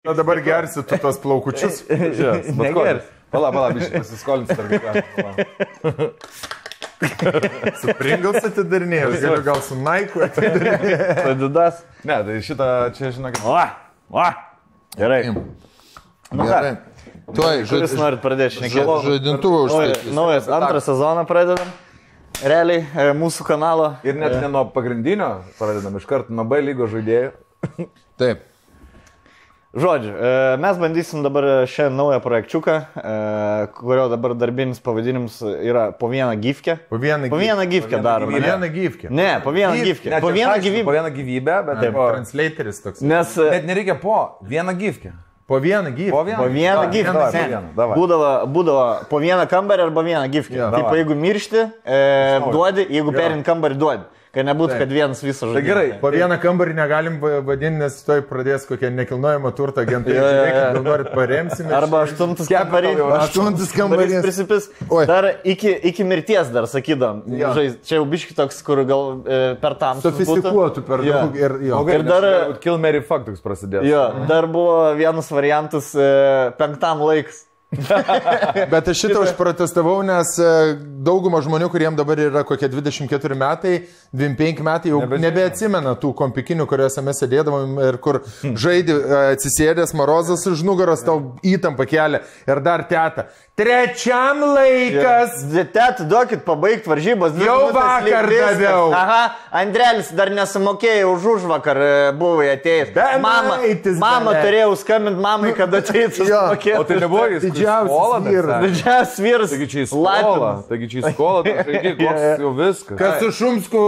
O dabar gersi tu tos plaukučius. Negeris. Pala, biškai pasiskolinsi tarp. Su Pringles atidarinėjai, aš galiu gal su Nike atidarinėjai. Adidas. Ne, tai šitą čia žinokit. Gerai. Gerai. Kuris norit pradėti šnekėti? Žaidintuvą užstatys. Naujas antrą sezoną pradedam. Realiai mūsų kanalo. Ir net ne nuo pagrindinio pradedam, iš karto nuo B lygos žaidėjų. Taip. Žodžiu, mes bandysim dabar šią naują projekčiuką, kurio dabar darbinis pavadinimas yra po vieną gifkę. Po vieną gifkę darom. Po vieną gifkę. Ne, po vieną gifkę. Po vieną gyvybę, bet... Taip, translatoris toks. Nes... Net nereikia po vieną gifkę. Po vieną gifkę. Po vieną gifkę. Būdavo po vieną kambarį arba vieną gifkę. Taip, jeigu miršti, duodi, jeigu perin kambarį duodi. Kad nebūtų, kad vienas visą žaidimą. Tai gerai. Po vieną kambarį negalim vadinti, nes toj pradės kokie nekilnojamo turto agentai. Žiūrėkit, gal norit paremsime. Arba aštuntas kambarys. Aštuntas kambarys. Prisipis. Dar iki mirties dar sakydam. Čia jau biški toks, kur gal per tamsų. Sofistikuotų per daug. Ir dar... Kill Mary Fuck toks prasidės. Jo, dar buvo vienas variantas 5 laikas. Bet aš šitą užprotestavau, nes dauguma žmonių, kuriems dabar yra kokie 24 metai, 25 metai, jau nebeatsimena tų kompikinių, kuriuose mes sėdėdavom ir kur žaidė atsisėdęs Marozas už nugaros, tau įtampą kelia ir dar teta. Trečiam laikas. Teta, duokit pabaigti varžybos. Jau vakar daviau. Aha, Andrelis dar nesumokėjo už užvakar buvo atėjęs. Mama turėjau skambinti mamai, kad ateitų sumokėti. O tai nebuvo jis didžiausias vyras. Taigi čia į skolą, tai koks jau viskas. Kas su Šumsku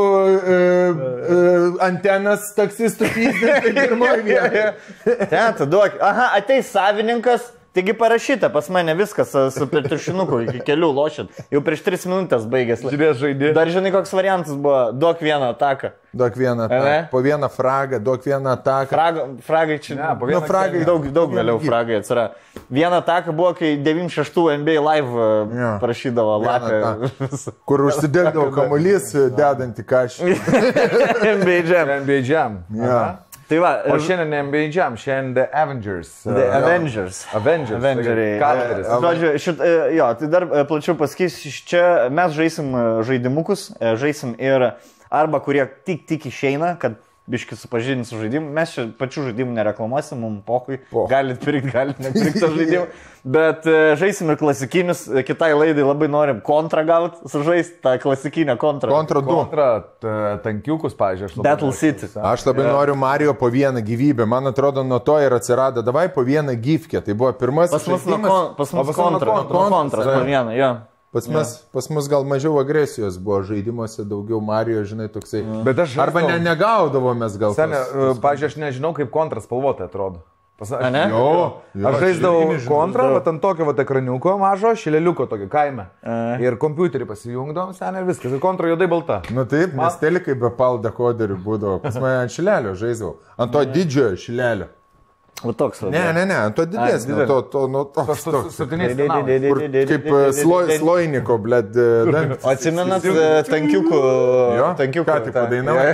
antenas taksistų pyzdė, tai pirmoji vieta. Teta, duokit. Aha, ateis savininkas. Taigi parašyta, pas mane viskas su pertušinuku iki kelių lošit. Jau prieš 3 minutės baigėsi. Žiūrės žaidė. Dar žinai, koks variantas buvo. Duok vieną ataką. Duok vieną ataką. Po vieną fragą, duok vieną ataką. Fragai čia... Ne, po vieną fragai. Daug vėliau fragai atsira. Vieną ataką buvo, kai 96 NBA Live parašydavo lapę. Kur užsidegdavo kamuolys, dedant į kažką. NBA Jam. Tai va, o šiandien ne NBA Jam, šiandien The Avengers. Avengeriai. Žodžiu, tai dar plačiau pasakysiu, čia mes žaisim žaidimukus, žaisim ir arba kurie tik išeina, kad biški supažinti su žaidimu. Mes čia pačių žaidimų nereklamuosim, mums pokui. Galit pirkti, galit nepirkti tą žaidimą. Bet žaisim ir klasikinius. Kitai laidai labai norim kontrą gauti, sužaisti tą klasikinę kontrą. Kontrą 2. Kontrą tankiukus, pavyzdžiui. Battle City. Aš labai noriu Mario po vieną gyvybę. Man atrodo, nuo to ir atsirado. Davai po vieną gyvkę. Tai buvo pirmasis žaidimas. Pas mus kontras po vieną, jo. Pas mus gal mažiau agresijos buvo žaidimuose, daugiau Mario, žinai, toksai. Bet aš arba negaudavomės gal. Pavyzdžiui, aš nežinau, kaip kontras spalvotai atrodo. Aš žaisdavau kontrą, ant tokio ekraniuko mažo, šileliuko tokio kaime. Ir kompiuterį pasijungdavom, sen ir viskas. Ir kontra juodai balta. Nu taip, nes telikai be pal dekoderių būdavo. Pas mane ant šilelio žaisdavau. Ant to didžiojo šilelio. O toks. Ne, ant to didesnio. Kaip sloiniko, bled. Atsimenat tankiukų. Ką tik padainavai?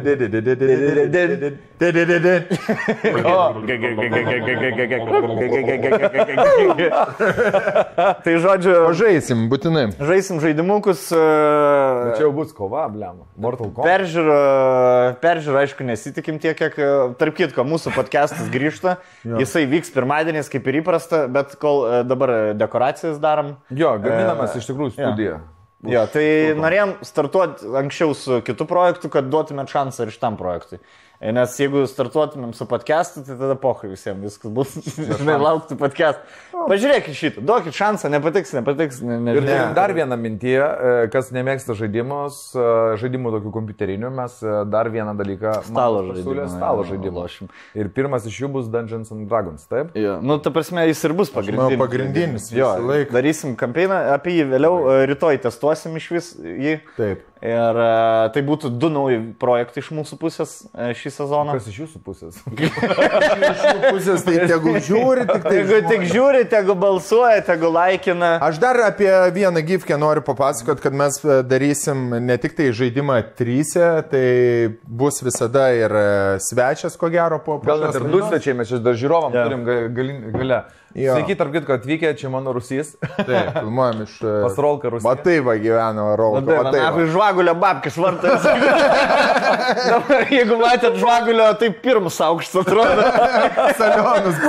Tai žodžiu, žaisim, būtinai. Žaisim žaidimukus. Čia jau bus kova, blem. Mortal Kombat. Peržiūrą, aišku, nesitikim tiek, kiek tarp kitko, mūsų podcastas grįžta. Jisai vyks pirmadieniais, kaip ir įprasta, bet kol dabar dekoracijas darom. Jo, gaminamas iš tikrųjų studija. Jo, tai norėjom startuoti anksčiau su kitu projektu, kad duotumėt šansą ir šitam projektui. Nes jeigu startuotumėm su podcastu, tai tada pochai visiems viskas bus, žinai, laukti podcast. Pažiūrėkit šitą, duokit šansą, nepatiks. Ir dar vieną mintį, kas nemėgsta žaidimų tokių kompiuterinių, mes dar vieną dalyką stalo žaidimų. Ir pirmas iš jų bus Dungeons and Dragons, taip? Jo, nu, ta prasme, jis ir bus pagrindinis. Pagrindinis, jo, darysim kampeiną, apie jį vėliau, rytoj testuosim iš vis jį. Taip. Ir tai būtų 2 nauji projektai iš mūsų pusės šį sezoną. Kas iš jūsų pusės? Iš jų pusės tai tegu žiūri, Tik žiūri, tegu balsuoja, tegu laikina. Aš dar apie vieną gifkę noriu papasakot, kad mes darysim ne tik tai žaidimą 3, tai bus visada ir svečias, ko gero, po Gal net ir 2 svečiai, mes čia dar žiūrovam turim gale. Sveiki, tarp kitko, atvykę, čia mano Rusys. Taip, filmuojam iš... Pas Rolką Rusys. Matai va gyveno Rolką. Matai, žvagulio babkis vartas. Dabar, jeigu matėt žvagulio, tai pirmas aukštas atrodo. Salionus.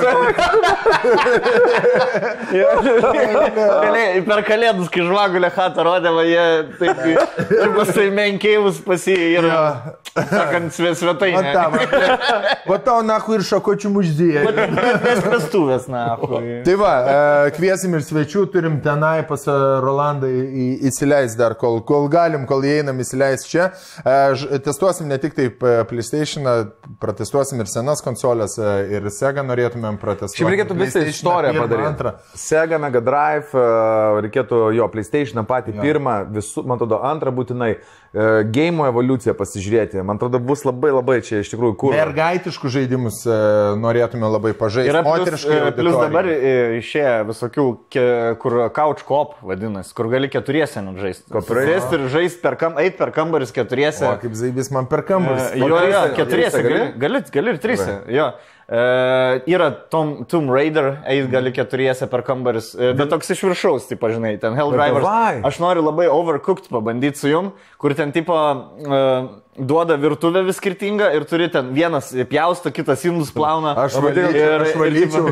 Per kalėdus, kai žvagulio hatą rodėva, jie taip ir pasaimenkėjus pas jį ir, sakant, svetai. Va tau, nahu, ir šakočių muždėje. Mes pestuvės, nahu. Tai va, kviesim ir svečių, turim tenai pas Rolandą įsileis dar, kol galim, kol įeinam įsileis čia. Testuosim ne tik taip PlayStation'ą, pratestuosim ir senas konsolės, ir Sega norėtumėm pratestuoti. Šiaip reikėtų visą istoriją padaryti. Sega, Mega Drive, reikėtų jo PlayStation'ą patį pirmą, man atrodo antrą būtinai. Game evoliuciją pasižiūrėti. Man atrodo, bus labai čia iš tikrųjų kur. Mergaitiškus žaidimus norėtume labai pažaisti. Yra plus dabar išėję visokių, kur couch co-op vadinasi, kur gali 4 žaisti. Sėsti ir žaisti, eit per kambaris 4. O, kaip zaibys man per kambaris. Jo, 4 gali ir 3. Jo. Yra Tomb Raider, eit gali 4 per kambaris, bet toks iš viršaus, tipo, žinai, ten Helldivers. Aš noriu labai Overcooked pabandyti su jum, kur ten tipo duoda virtuvę vis skirtingą ir turi ten vienas pjausto, kitas indus plauna. Aš valyčiau.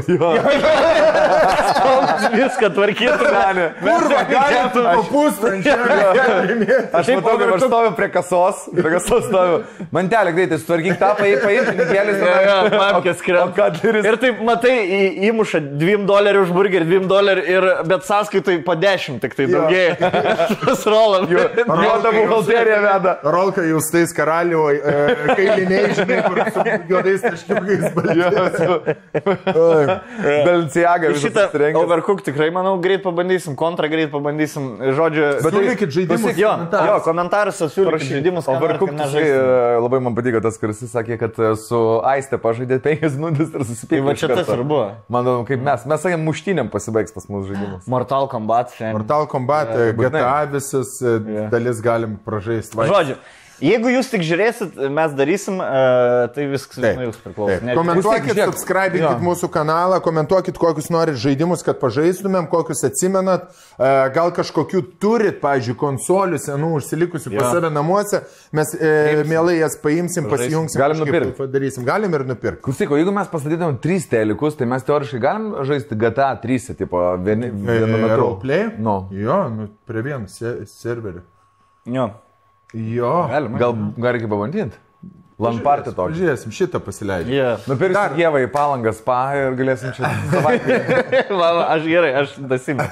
Viską tvarkytų. Kurva, galėtų papūstą. Aš matau, kaip aš stoviu prie kasos stoviu. Mantelė, greitai, sutvarkyk tą, paimti pinigėlis. Papkės krenta. Ir taip, matai, įmuša $2 už burgerį, $2, bet sąskaitai po 10, tik tai daugėja. Tas rolam. Juoda buhalterija veda. Rolka jūs tais karalių, kailiniai, žinai, kur su juodais taškiukais baltės. Balenciaga visą susirengęs. Overcooked tikrai, manau, greit pabandysim, kontra greit pabandysim. Žodžiu, siūlykit žaidimus. Jo, komentaras siūlykit žaidimus. Overcooked labai man patiko tas, kuris sakė, kad su Aiste pažaidė 5 minutės ir susipykė. Va čia tas ir buvo. Manau, kaip mes sakėm, muštynėm pasibaigs pas mūsų žaidimus. Mortal Kombat. GTA visas dalis galim pražaisti. Žodžiu. Jeigu jūs tik žiūrėsit, mes darysim, tai viskas nuo jūs priklauso. Komentuokit, subscribinkit mūsų kanalą, komentuokit, kokius norit žaidimus, kad pažaistumėm, kokius atsimenat, gal kažkokių turit, pavyzdžiui, konsolių senų užsilikusių pas save namuose, mes mielai jas paimsim, pasijungsim. Galim nupirkti. Padarysim, galim ir nupirkti. Klausyko, jeigu mes pastatytumėm 3 telikus, tai mes teoriškai galim žaisti GTA 3, tipo, vienu metu. Roleplay? No. Jo, prie vieno serverį. Jo. Jo. Gal reikia pabandyti? Lampartį tokį. Žiūrėsim, šitą pasileidžiu. Nupirksim Dievą į Palangą spa ir galėsim čia savaitę. Aš gerai, aš dasimė.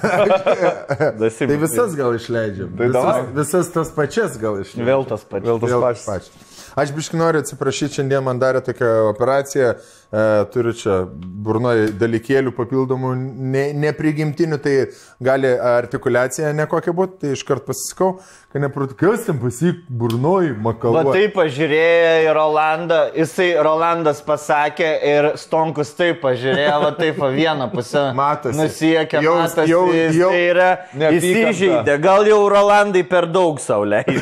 Tai visas gal išleidžiam. Visas tas pačias gal išleidžiam. Vėl tas pačias. Aš biškai noriu atsiprašyti, šiandien man darė tokią operaciją, turiu čia burnoje dalykėlių papildomų, neprigimtinių, tai gali artikuliacija nekokia būti, tai iškart pasiskau, kad nepratu, kas ten pasik burnoje makaluoja. Va taip pažiūrėjo į Rolandą, Rolandas pasakė ir Stonkus taip pažiūrėjo, va taip va vieną pusę nusiekia, matosi, jis tai yra įsižeidė, gal jau Rolandai per daug sauliai.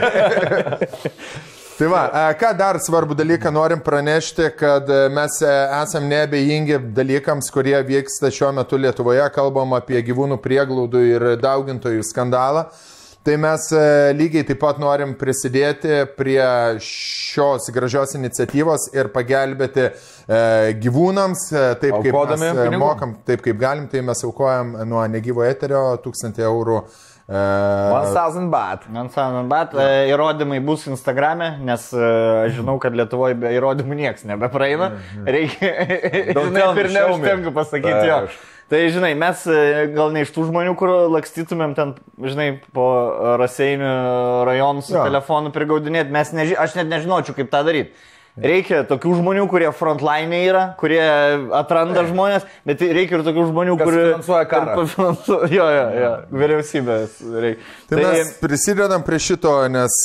Tai va, ką dar svarbų dalyką norim pranešti, kad mes esam neabejingi dalykams, kurie vyksta šiuo metu Lietuvoje, kalbam apie gyvūnų prieglaudų ir daugintojų skandalą. Tai mes lygiai taip pat norim prisidėti prie šios gražios iniciatyvos ir pagelbėti gyvūnams, taip kaip mes mokam, taip kaip galim, tai mes aukojam nuo negyvo eterio 1000 eurų. 1000 baht. Įrodymai bus Instagrame, nes žinau, kad Lietuvoje be įrodymų nieks nebepraeina. Reikia ir neužtenka pasakyti jo. Tai, žinai, mes gal ne iš tų žmonių, kur lakstytumėm ten, žinai, po Raseinių rajonų su telefonu prigaudinėti, aš net nežinočiau, kaip tą daryti. Reikia tokių žmonių, kurie frontline yra, kurie atranda žmonės, bet reikia ir tokių žmonių, kurie finansuoja karą. Jo, vyriausybės reikia. Tai mes prisidedam prie šito, nes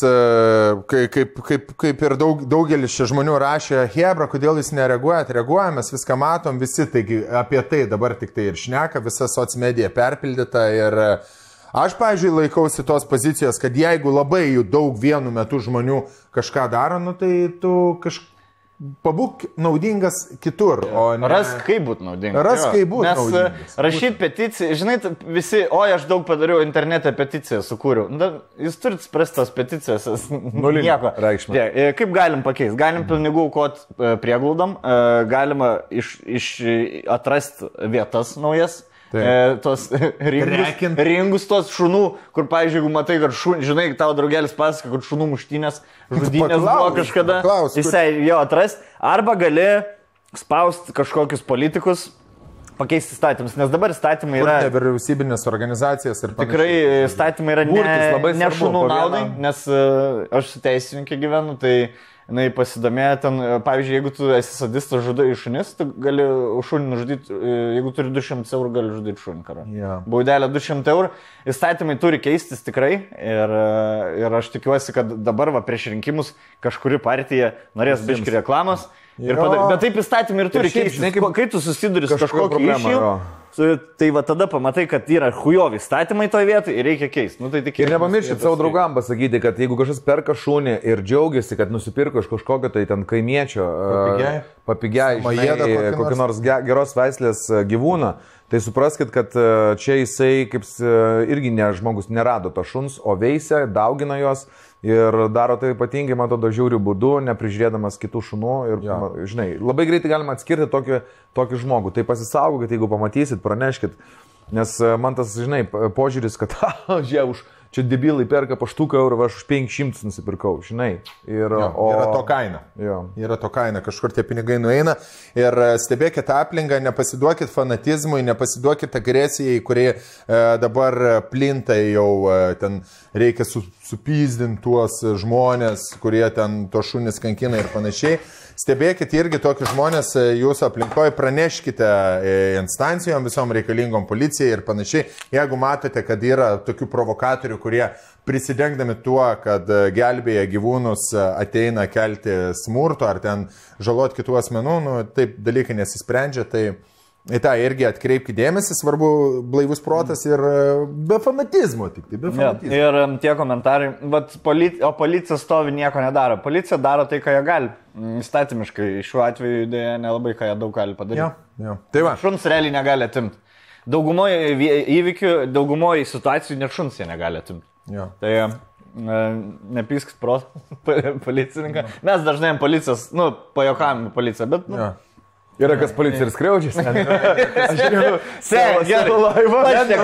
kaip ir daugelis čia žmonių rašė, Hebra, kodėl jūs nereaguojat, reaguojam, mes viską matom, visi, taigi apie tai dabar tik tai ir šneka, visa socmedija perpildyta ir aš, pavyzdžiui, laikausi tos pozicijos, kad jeigu labai jų daug vienu metu žmonių kažką daro, nu tai tu pabūk naudingas kitur. O ne... Rask, kaip būtų naudingas. Rask, kaip būtų naudingas. Nes rašyti peticiją, žinai, visi, aš daug padariau internete peticiją, sukūriau. Jūs turite spręsti tos peticijas, nieko. Reikšmė. Kaip galim pakeisti? Galim pinigų aukoti prieglaudom, galima atrasti vietas naujas. Tos ringus tos šunų, kur, pavyzdžiui, jeigu matai, kad žinai, tavo draugelis pasaka, kad šunų muštynės, žudynės buvo kažkada, jisai jo atrasti, arba gali spausti kažkokius politikus, pakeisti įstatymus, nes dabar įstatymai yra... Nevyriausybinės organizacijas ir panašiai. Tikrai įstatymai yra ne šunų naudai, nes aš su teisininkė gyvenu, tai... pasidomėjo ten, pavyzdžiui, jeigu tu esi sadistas, žudai šunis, tu gali šunį nužudyti, jeigu turi 200 eurų, gali žudyti šunį karą. Baudelė 200 eurų, įstatymai turi keistis tikrai ir aš tikiuosi, kad dabar prieš rinkimus kažkuri partija norės biškį reklamos, bet taip įstatymai ir turi keistis. Kai tu susiduri su kažkokiu iššūkiu, tai va tada pamatai, kad yra hujovi statymai toje vietoje ir reikia keisti. Ir nepamirškit savo draugam pasakyti, kad jeigu kažkas perka šunį ir džiaugiasi, kad nusipirko iš kažkokio tai ten kaimiečio papigiai, kokį nors geros veislės gyvūną, tai supraskit, kad čia jisai kaip irgi žmogus nerado to šuns, o veisia, daugina jos ir daro tai ypatingai, man atrodo, žiaurių būdų, neprižiūrėdamas kitų šunų. Ir, žinai, labai greitai galima atskirti tokį žmogų. Tai pasisaugokit, jeigu pamatysit, praneškit. Nes man tas, žinai, požiūris, kad čia debilai perka po štuką eurų, aš už 500 nusipirkau, žinai. Yra to kaina. Yra to kaina, kažkur tie pinigai nueina. Ir stebėkit aplinką, nepasiduokit fanatizmui, nepasiduokit agresijai, kurie dabar plinta jau, ten reikia supyzdinti tuos žmonės, kurie ten to šunis kankina ir panašiai. Stebėkit irgi tokius žmonės jūsų aplinkoje, praneškite instancijom, visom reikalingom policijai ir panašiai. Jeigu matote, kad yra tokių provokatorių, kurie prisidengdami tuo, kad gelbėja gyvūnus, ateina kelti smurto ar ten žalot kitų asmenų, taip dalykai nesisprendžia, tai į tą irgi atkreipkite dėmesį, svarbu blaivus protas ir be fanatizmo. Ir tie komentarai, o policija stovi nieko nedaro. Policija daro tai, ką jie gali. Įstatymiškai šiuo atveju dėja nelabai, ką jie daug gali padaryti. Tai va. Šuns realiai negali atimti. Daugumoje įvykių, daugumoje situacijų net šuns jie negali atimti. Tai nepyskit policininką. Mes dažnai policijos, pajokavome policiją, bet... Yra kas policija ir skriaudžiasi. Aš gerai laivą.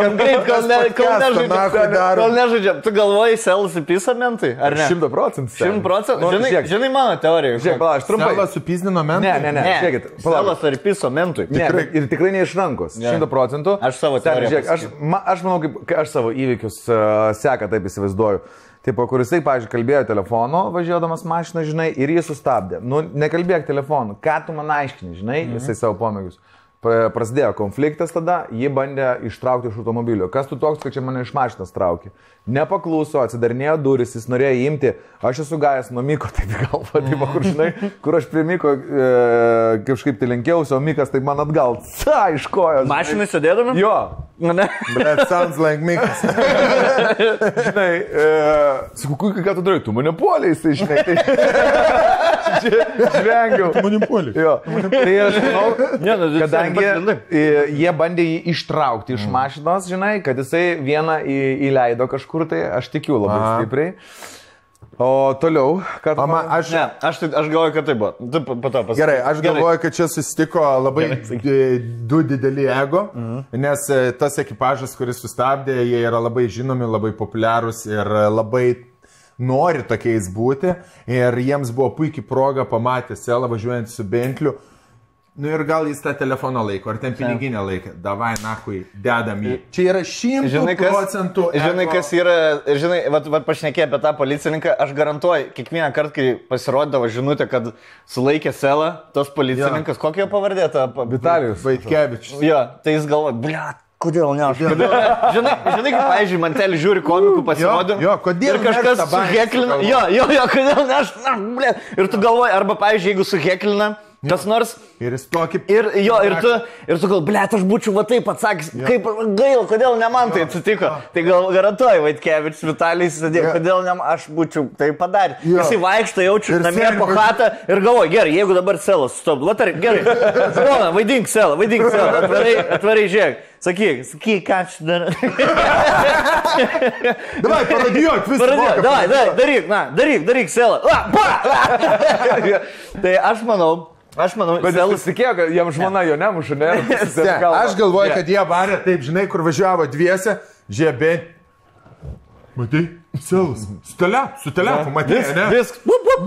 Kol nežaidžiam. Tu galvoji, selas įpisa mentai? Ar ne? 100%. 100%? Žinai mano teoriją. Žiūrėk, pala, aš trumpai. Selas įpizdino mentai? Ne. Žiūrėkit. Selas ar įpiso mentui? Ir tikrai ne iš rankos. 100%. Aš savo teoriją. Aš manau, kaip aš savo įvykius seką, taip įsivaizduoju. Taip, kur jisai, pavyzdžiui, kalbėjo telefonu, važiuodamas mašiną, žinai, ir jį sustabdė. Nekalbėk telefonu, ką tu man aiškini, žinai, jisai savo pomėgius. Prasidėjo konfliktas tada, jį bandė ištraukti iš automobilio. Kas tu toks, kad čia mane iš mašinas traukė? Nepakluso, atsidarinėjo duris, jis norėjo įimti. Aš esu gavęs nuo Miko, taip galva, taip, kur žinai, kur aš prie Miko kažkaip tai lenkiausi, o Mikas taip man atgal, iš kojos. Mašinai sėdėdami? Jo. That sounds like Mikas. Žinai, sakau, ką tu darai, tu mane puoliai, jisai, žinai, tai žvengiau. Tu mane puoliai. Jo. Tai aš manau, kadangi jie bandė jį ištraukti iš mašinos, žinai, kad jisai vieną įleido kažkur, tai aš tikiu labai stipriai. O toliau, kad... Aš galvoju, kad tai buvo. Gerai, aš galvoju, kad čia susitiko labai du dideli ego, nes tas ekipažas, kuris sustabdė, jie yra labai žinomi, labai populiarūs ir labai nori tokiais būti. Ir jiems buvo puikiai proga pamatę Selą važiuojant su Bentliu Nu ir gal jis tą telefoną laiko, ar ten piniginę laiką. Davai, nakui, dedam jį. Čia yra 100%. Žinai, kas yra, žinai, pašnekė apie tą policininką, aš garantuoju, kiekvieną kartą, kai pasirodydavo žinutė, kad sulaikė Selą, tos policininkas, kokia jo pavardė? Vitalijus Vaitkevičius. Jo, tai jis galvoja, bliat. Kodėl ne aš? Žinai, kaip, pavyzdžiui, Mantelį žiūri komikų pasirodė. Jo, kodėl ir kažkas suheklina. Jo, kodėl ne aš? Ir tu galvoji, arba, pavyzdžiui, jeigu suheklina, kas nors. Ir jis tokį. Ir tu gal, blėt, aš būčiau va taip atsakęs, kaip gaila, kodėl ne man tai atsitiko. Tai gal garantuoju, Vaitkevičius, Vitalijus, kodėl ne aš būčiau tai padarę. Jisai vaikšto, jaučiu namie po chatą ir galvoju, gerai, jeigu dabar Selas stop, gerai, žmona, vaidink Selą, atvarai žiūrėk. Sakyk, ką aš darau. Davai, parodijuok visą. Daryk, Selą. Tai aš manau. Bet Selas tikėjo, kad jam žmona jo nemuša, ne? Aš galvoju, kad jie varė taip, žinai, kur važiavo dviese, žiebė. Matai, Selas, su telefu, matai, ne? Viskas.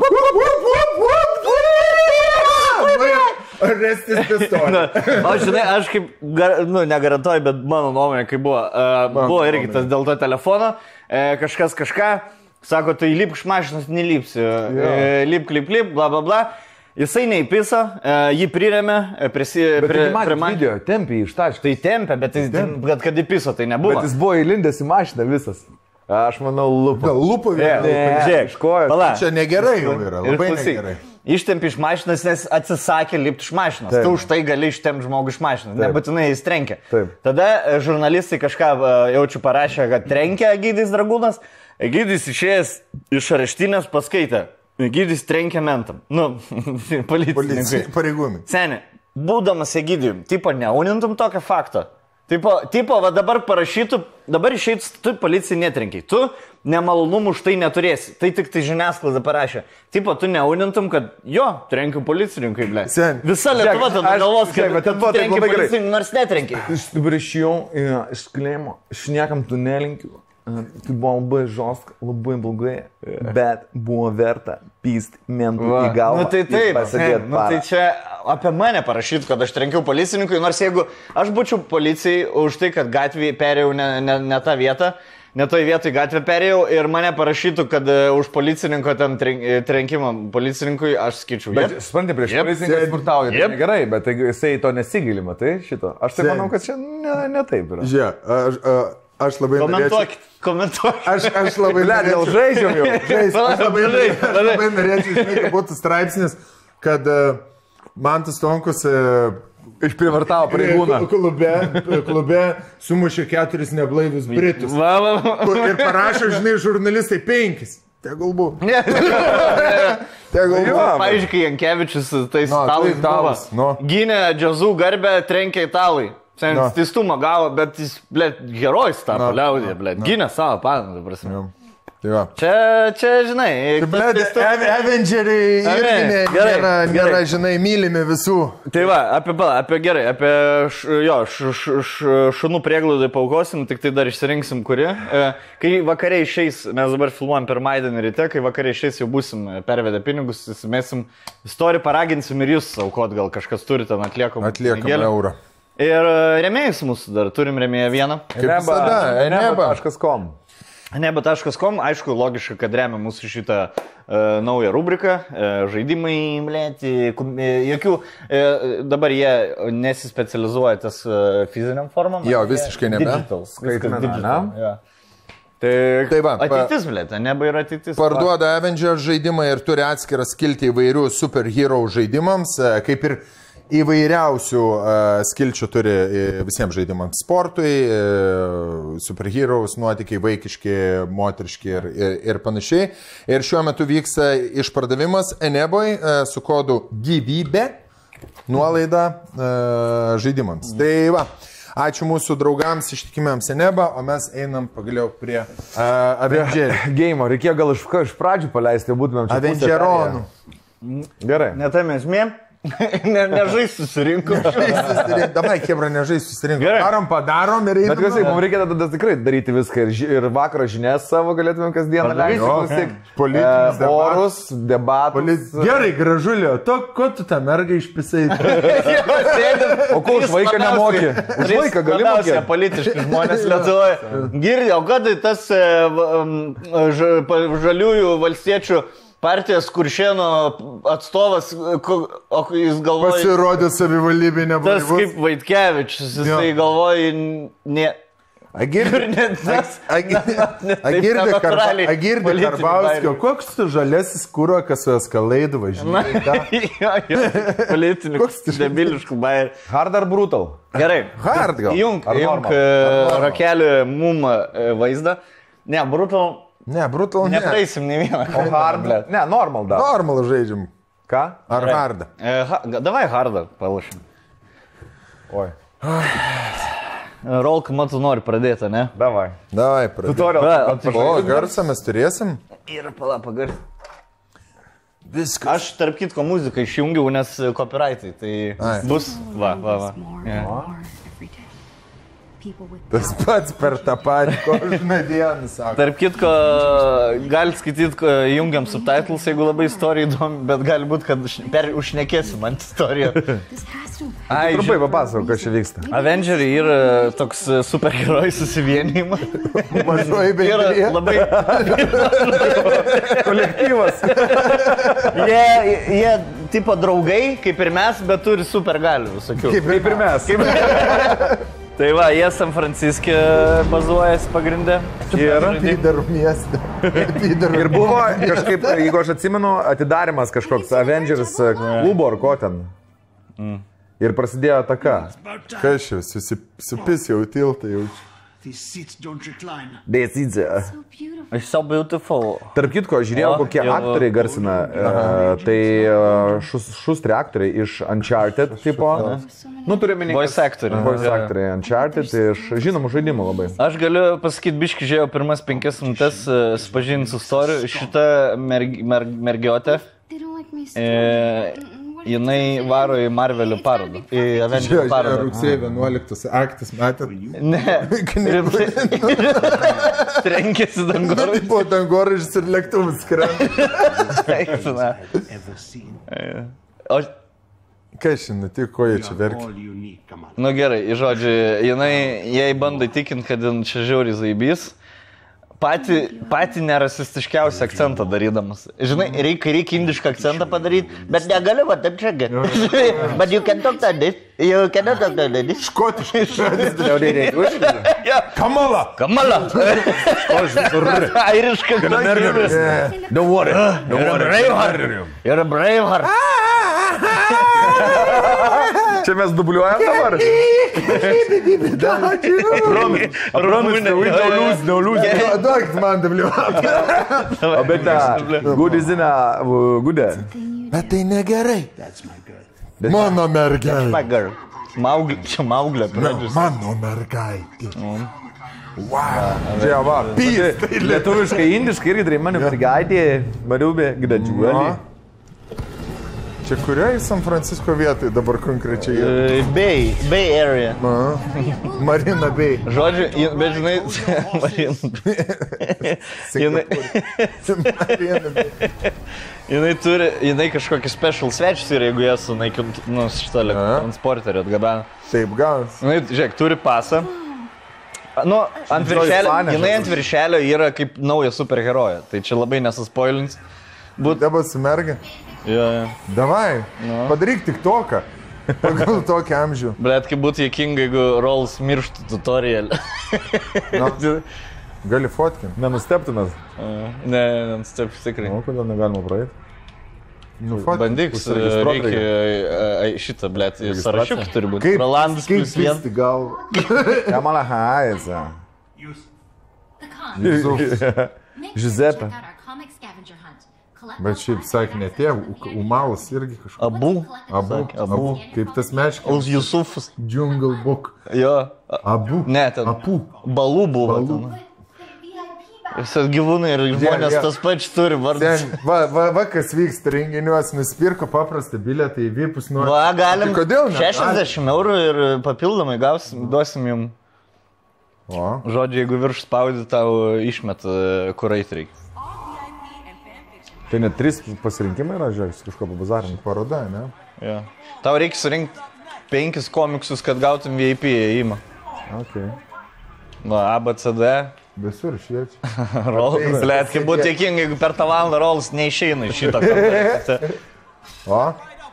Restis pistolė. O žinai, aš kaip, negarantuoju, bet mano nuomonė, kai buvo irgi tas dėl to telefono, kažkas kažką, sako, tu įlipk iš mašinos, nelipsi, lipk, bla bla bla. Jisai neįpisa, jį priremė, prie video, tempė iš taškų. Tai tempė, bet kad įpiso, tai nebuvo. Bet jis buvo įlindęs į mašiną visas. Aš manau, lupo. Lupo vėl. Žiūrėk, čia negerai jau yra, labai negerai. Ištempi iš mašinos, nes atsisakė lipti iš mašinos. Tu už tai gali ištemti žmogų iš mašinos. Nebūtinai jis trenkia. Tada žurnalistai kažką jaučiu parašė, kad trenkia Egidijus Dragūnas. Egidijus išėjęs iš areštinės paskaitė. Egidijus trenkia mentam. Policininkai. Pareigūnai. Seni, būdamas Egidijum, tipo neunintum tokio fakto. Tipo, va dabar parašytų, dabar išeitų, tu policijai netrenkiai. Tu nemalonumų už tai neturėsi. Tai tik tai žiniasklaida parašė. Tipo, tu neunintum, kad jo, trenkiu policininkai, ble. Visa Lietuva tada galvos, kad tu trenkiu policininkai, nors netrenkiai. Aš dabar išėjau iš kalėjimo, šnekam tu nelinkiu. Tai buvo labai žostka, labai blogai, bet buvo verta pyst mentų į galvą. Tai taip, tai čia apie mane parašytų, kad aš trenkiau policininkui, nors jeigu aš būčiau policijai už tai, kad gatvėje perėjau ne tą vietą, ne toj vietoj gatvę perėjau ir mane parašytų, kad už policininko ten trenkimą policininkui aš skaičiau. Bet supranti, prieš policininką smurtauja, tai gerai, bet jisai to nesigilima, tai šito. Aš tai manau, kad čia ne taip yra. Žiūrėk, aš labai Komentuok. Aš labai žaidžiam jau. Aš labai norėčiau, žinai, kad būtų straipsnis, kad Mantas Tonkus išprivartavo pareigūną. Klube sumušė 4 neblaivius britus. Ir parašo, žinai, žurnalistai 5. Tegul buvo. Pavyzdžiui, kai Jankevičius tais italais gynė džiazų garbę, trenkė italai. Teistumą gavo, bet jis, blėt, herojus tapo, liaudė, blėt, gynė savo paną, prasme. Čia, žinai... Avengeriai irgi nėra, žinai, mylimi visų. Tai va, apie šunų prieglaudai paukosim, tik tai dar išsirinksim kuri. Kai vakariai išeis, mes dabar filmuojam pirmadienį ryte, kai vakariai išeis jau būsim pervedę pinigus, įsimėsim, istoriją paraginsim ir jūs aukot, gal kažkas turi ten atliekamą eurą. Ir remėjus mūsų dar, turim remėję vieną. Kaip visada, eneba.com. Eneba.com, aišku, logiška, kad remia mūsų šitą naują rubriką, žaidimai, blėti, jokių, dabar jie nesispecializuoja tas fiziniam formam. Jo, visiškai nebe. Digital. Tai va, ateitis, blėt, Eneba yra ateitis. Parduoda Avengers žaidimą ir turi atskirą skiltį įvairių superhero žaidimams, kaip ir įvairiausių skilčių turi visiems žaidimams. Sportui, superheroes, nuotykiai, vaikiški, moteriški ir panašiai. Ir šiuo metu vyksta išpardavimas Eneboj su kodu gyvybė nuolaida žaidimams. Tai va, ačiū mūsų draugams ištikimiams Eneba, o mes einam pagaliau prie Avengerių. Geimo, reikėjo gal iš pradžių paleisti, būtumėm čia. Avengeronų. Gerai. Netam esmė. Nežais susirinko. Dabar, Kebra, nežais susirinko. Padarom ir einam. Bet kas, mums reikia tada tikrai daryti viską ir vakaro žinias savo galėtumėm kasdieną leisti. Politinis orus, debatus. Gerai, Gražulio, ko tu tą mergą išpisai? O ko už vaiką nemoki? Už vaiką gali mokėti. Politiški žmonės Lietuvoje. Girdėjau, kad tas žaliųjų valstiečių partijos Kuršėno atstovas, o jis galvoja... Pasirodė savivaldybė neblaivus. Tas kaip Vaitkevičius, jisai galvoja, ne... Agirdė Karbauskio, koks tu žalesis kūro, kas su eskalaidu važinė? Politinių, debiliškų bairių. Hard ar brutal? Gerai. Hard gal. Junk rakelį mum vaizdą. Ne, brutal... Ne, brutal ne. Nepraeisim nei vieną. O hard? Ne, normal dar. Normal žaidžiam. Ką? Ar hardą? Davai hardą palašim. Oi. Rolką, tu nori pradėti, ne? Davai. Davai, pradėti. Tutorial. O, garsą mes turėsim? Yra palapa garsą. Viskas. Aš tarp kitko muziką išjungiau, nes copyrightai, tai bus. Va. Tas pats per tą patį, ko žinai dieną sako. Tarp kitko, gali skaityti, jungiam subtitles, jeigu labai istorija įdomi, bet gali būti, kad užšnekėsim ant istoriją. Trumpai papasakok, kas čia vyksta. Avengeriai yra toks superherojų susivienijimas. Mažoji bendrija. Yra labai... Kolektyvas. Jie tipo draugai, kaip ir mes, bet turi supergalių visokių. Kaip ir mes. Tai va, jie San Franciske bazuojasi pagrindę. Pydarų miestą. Ir buvo kažkaip, jeigu aš atsimenu, atidarimas kažkoks Avengers klubo ar ko ten. Ir prasidėjo ataka. Kas čia, supis jau tiltą jaučiu. It's so beautiful. Tarp kitko, žiūrėjau, kokie aktoriai garsina. Tai šustri aktoriai iš Uncharted tipo. Nu, turime minėti. Voice aktoriai Uncharted iš žinomų žaidimų labai. Aš galiu pasakyti, biški žiūrėjau pirmas 5 minutės, supažinti su istoriju. Šita mergiotė, jinai varo į Marvelio parodą. Į Avengers parodą. Rugsėjo 11 aktas, matėt? Ne. Trenkėsi dangoraižis. Buvo dangoraižis ir lėktuvas skrenda. O... Kas šiandien, tik ko jie čia verkia? Nu gerai, žodžiu, jai bando įtikinti, kad jin čia žiauriai zaibys. Patį nerasistiškiausią akcentą darydamas. Žinai, reikia indišką akcentą padaryti, bet negaliu, va taip čia. But you can talk like this. You cannot talk like this. Škotiškai. Kamala! Airiška. Don't worry. You're a Braveheart. Čia mes dubliuojam dabar. Duokit man dubliuojam. O bet gudizina gudė. Bet tai negerai. Mano mergaitė. Čia Mauglė. Mano mergaitė. Čia va. Lietuviškai, indiškai irgi darai mano mergaitė. Mariubė gdačiuolį. Čia kurioje San Francisko vietoje dabar konkrečiai yra? Bay area. Marina Bay. Žodžiu, bet žinai, jinai kažkokį special svečius ir jeigu jie sunaikint, šitą transporterį atgabena. Taip, gavas. Žiūrėk, turi pasą. Jinai ant viršelio yra kaip nauja superherojė, tai čia labai nesuspoilins. Dabar su merga? Ja. Davai, padaryk tik toką, pagal tokį amžių. Blet, kaip būtų jėkinga, jeigu Rolls mirštų tutorialį. Gali fotkinti. Nenusteptumės? Ne, nenustepsiu tikrai. O, kodėl negalima praeiti? Bandyk, reikia šitą, blet, sąrašiuk turi būti. Rolandas plus 1. Kaip gal? Kamala Harris. Giuseppe. Bet šiaip sakė, ne tie, Umalas irgi kažkoks. Abu. Kaip tas meškis. Jusufas. Jungle Book. Jo. Abu. Ne, ten. Apu. Balų buvo. Visas gyvūnai ir žmonės tas pačius turi vardus. Va, kas vyksta renginiuose, nusipirko paprastą bilietą į Vipus. Va, galim. Tai kodėl? 60 eurų ir papildomai duosim jums. Žodžiu, jeigu virš spaudį, tau išmet, kur eit reikia. Tai net 3 pasirinkimai yra, žiūrėk, kažko pabazarinti. Paroda, ne? Ja. Tau reikia surinkti 5 komiksus, kad gautum VIP įėjimą. Okay. Va, ABCD. Visur šviečia. Rolls, blėt, kaip būtų tiekinga, jeigu per tą valandą Rolls neišeina iš šito kartą. O?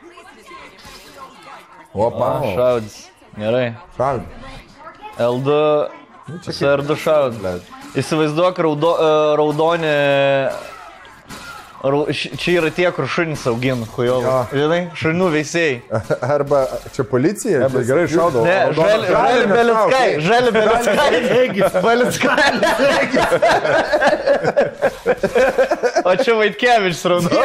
Opa. Šaudis. Gerai. Šaudis. L2, SR2 šaudis. Įsivaizduok raudonį... Čia yra tie, kur šunis augina, hujovo. Žinai, šunų veisėjai. Arba čia policija? Ne, bet gerai šaudo. Ne, žali Belickai. O čia Vaitkevičius raudo.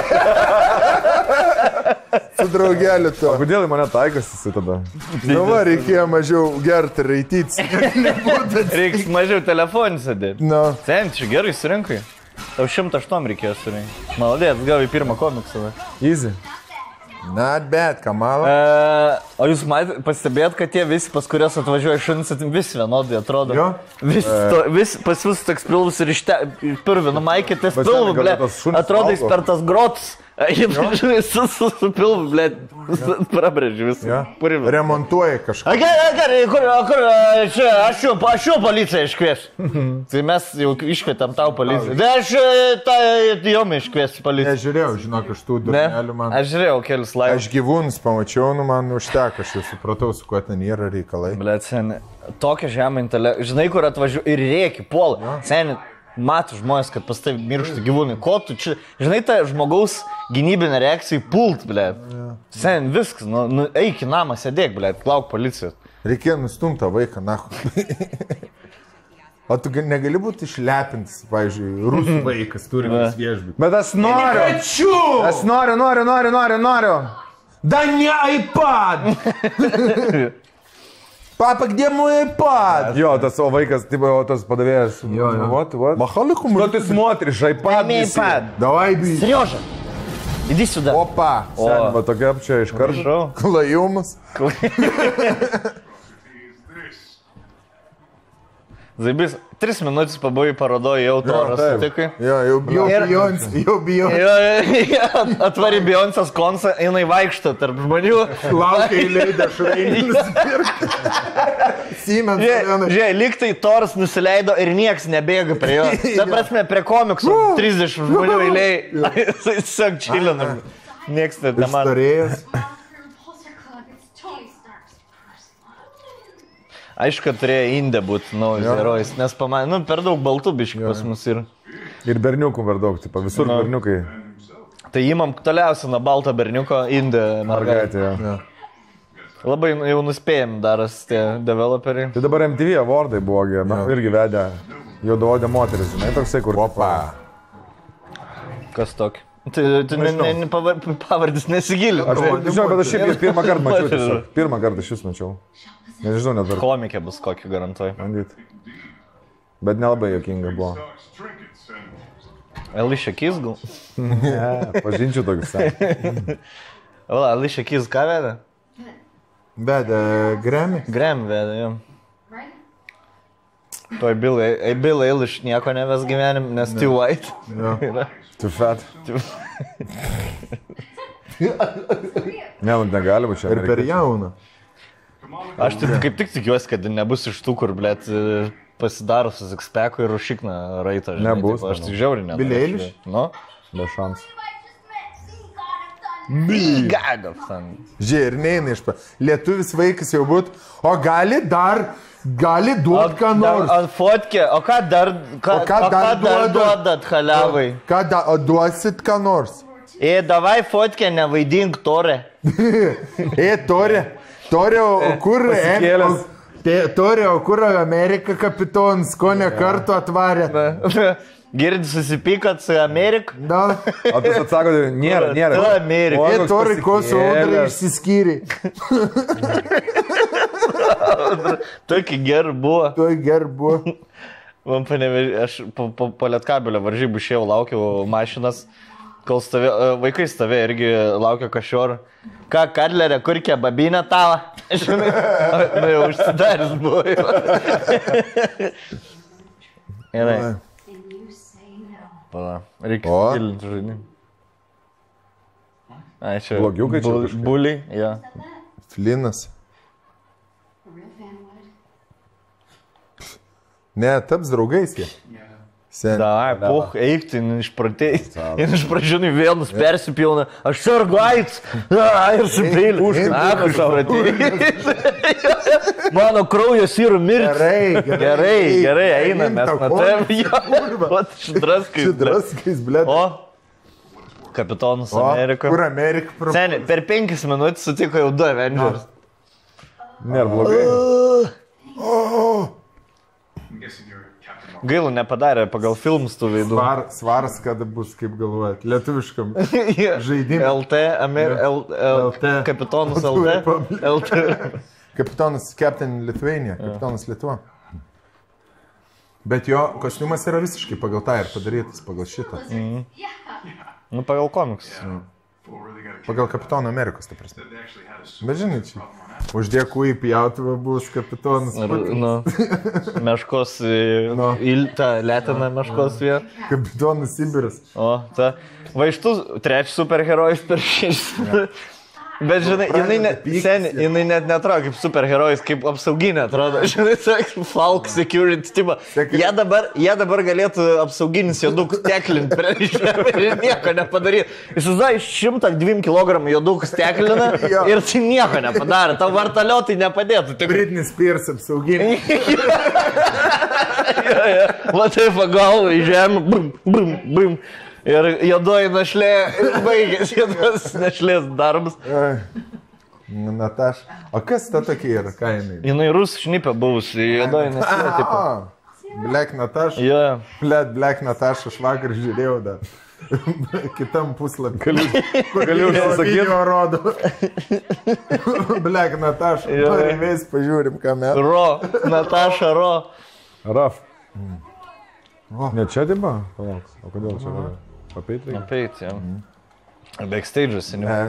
Su draugeliu to. O kodėl mane taikosi tada? Nu va, reikėjo mažiau gerti ir raitytis. Reiks mažiau telefonį sėdėti. Nu. Sen, čia gerai surinkai. Tau 108 reikėjo surinkti. Maladės, gavai pirmą komiksą. Easy. Not bad, Kamala. O jūs pastebėt, kad tie visi, pas kurias atvažiuoja šunis, visi vienodai atrodo. Jo? Pas visus toks pilvus ir iš pirvį, numaikėtės pilvų, ble. Atrodo, jis per tas grotus. Su pilvu, ble. Prabrėžiu visą. Remontuoja kažką. Gerai, kur čia, aš jau policiją iškviesiu. Tai mes jau iškvietėm tau policiją. Tai aš jom iškviesiu policiją. Nežiūrėjau, žinok, iš tų durnelių man. Aš žiūrėjau kelis laivus. Aš gyvūnus pamačiau, nu man užteko, aš jau supratau, su kuo ten yra reikalai. Ble, seni, tokia žemė intelektų. Žinai, kur atvažiuoju ir rėki, puola. Seni, matai žmonės, kad pas tai miršta gyvūnai. Ko tu čia? Žinai, ta žmogaus gynybinė reakcija į pult, ble. Sen, viskas, nu eik į namą, sėdėk, ble, lauk policijos. Reikėjo nustumti tą vaiką, nahu. O tu negali būti išlepintis, pavyzdžiui, rusų vaikas turintis viešbutį. Bet aš noriu. Aš noriu. Da ne iPad. Papa, где мой iPad? Jo, tas vaikas, tas padavėjas. Вот. Махаликум. Что ты смотришь, iPad? Давай, бей. Сережа, иди сюда. Опа. Sen, va tokia čia iš karto. Klajumas. Zaibis, 3 minutės pabuvai parodoje, jau Toras sutikai. Jau Beyoncé. Atvari Beyoncé's koncą, jinai vaikšto tarp žmonių. Laukia įleidę šrainį nusipirkti. Siemens. Žiūrėjai, lyg tai Toras nusileido ir nieks nebėga prie jo. Ta prasme, prie komiksų 30 žmonių eilėjai. Tiesiog čilinam. Nieks net neman. Aišku, kad turėjo Indė būti naujas herojus, nes pamanė, per daug baltų biškių pas mus yra. Ir berniukų per daug, tipo, visur berniukai. Tai įmam toliausiai nuo balto berniuko Indė mergaitė. Labai jau nuspėjami daras tie developeriai. Tai dabar MTV awardai buvo, irgi vedė juodaodė moteris, žinai, toksai kur. Opa. Kas tokį? Tai pavardis nesigilė. Žinau, bet aš šiaip pirmą kartą mačiau tiesiog. Pirmą kartą šis mačiau. Nežinau, net dar. Komikė bus kokį garantuoju. Bandyt. Bet nelabai jokinga buvo. Alicia Keys gal? Ne, pažinčiau tokius. Alicia Keys ką vedė? Vedė Grammy. Grammy vedė, jo. Toj Bill Eilish nieko neves gyvenim, nes too white. Too fat. Ne, negali būti čia. Ir per jauną. Aš kaip tik tikiuosi, kad nebus iš tų, kur, blėt, pasidaro su sixpacku ir užšikna raitą. Nebus. Aš tik žiauriai nedarai. Billie Eilish? Nu? Be šansų. Gadov ten. Žiūrėk, ir neina iš pa. Lietuvis vaikas jau būt, o gali duot ką nors. Ant fotkė, o ką dar duodat haliavai? Ką duosit ką nors? Davai fotkė, nevaidink Tore. Tore. Tore, o kur Amerika kapitonas, ko ne kartu atvarė? Girdi, susipykat su Amerika? Da. O tas atsako, nėra. Tu Amerika. Tore, ko su Audrai išsiskyri. Tokį ger buvo. Man Panevėžys, aš po Lietkabelio varžybų išėjau, laukiau mašinas, kol vaikai stovėjo irgi laukia kažkur. Ką, Kadlerė, kur kebabinė tavo? Žinai, jau užsidaris buvo. Gerai. Pala, reikia gilinti žaidimą. Ai, čia blogiukai čia kažkaip. Buliai, jo. Flinas. Ne, taps draugais jie. Davai, puh, eik, tai išpratėjai. Ir iš pradžių vėl persipilna. Aš sergu AIDS. Ir supėlė. Ach, išpratėjai. Mano kraujas yra mirtis. Gerai, einam, mes matėm. Vat šidraskais, blėt. O, Kapitonas Amerikoje. Kur Amerika? Seniai, per 5 minutės sutiko jau 2 Avengers. Nėra blogai. Gailų nepadarė pagal filmus tų veidų. Svaras, kada bus, kaip galvojat, lietuviškam žaidimui. LT, Kapitonas LT. Kapitonas Captain Lithuania, Kapitonas Lietuva. Bet jo kostiumas yra visiškai pagal tą ir padarytas, pagal šitą. Nu, pagal komiks. Pagal Kapitoną Amerikos, ta prasme. Bet žinai, čia uždėkų į pjautuvą bus Kapitonas. Meškos, tą lėtiną meškos vietą. Kapitonas Sibiras. O, ta. Va iš tų trečias superherojus per 6. Bet žinai, jinai net netrodo kaip superherojus, kaip apsauginė atrodo. Žinai, Falk Security tipo. Jie dabar galėtų apsauginis jodukus teklinti prie žemę ir nieko nepadaryti. Įsivaizduoji, 102 kg jodukus teklina ir tai nieko nepadarė. Tau vartaliotai nepadėtų. Britney Spears apsauginė. Va taip pagalvo į žemę. Bum, bum, bum. Ir juodoji našlė baigėsi, juodos našlės darbas. Nataša. O kas ta tokia yra? Ką jinai? Jinai rusų šnipė buvusi, juodoji našlė. Tipo. Black Nataša? Jo. Black Nataša, aš vakar žiūrėjau dar. Kitam puslapį. Galiu užsakyti. Rodo. Black Nataša. Pareivės pažiūrim, ką mes. Ro. Nataša Ro. Raf. Ne čia diba? Palauk. O kodėl čia yra? Apeit reikia? Apeit, jo. Backstage'as, seniau.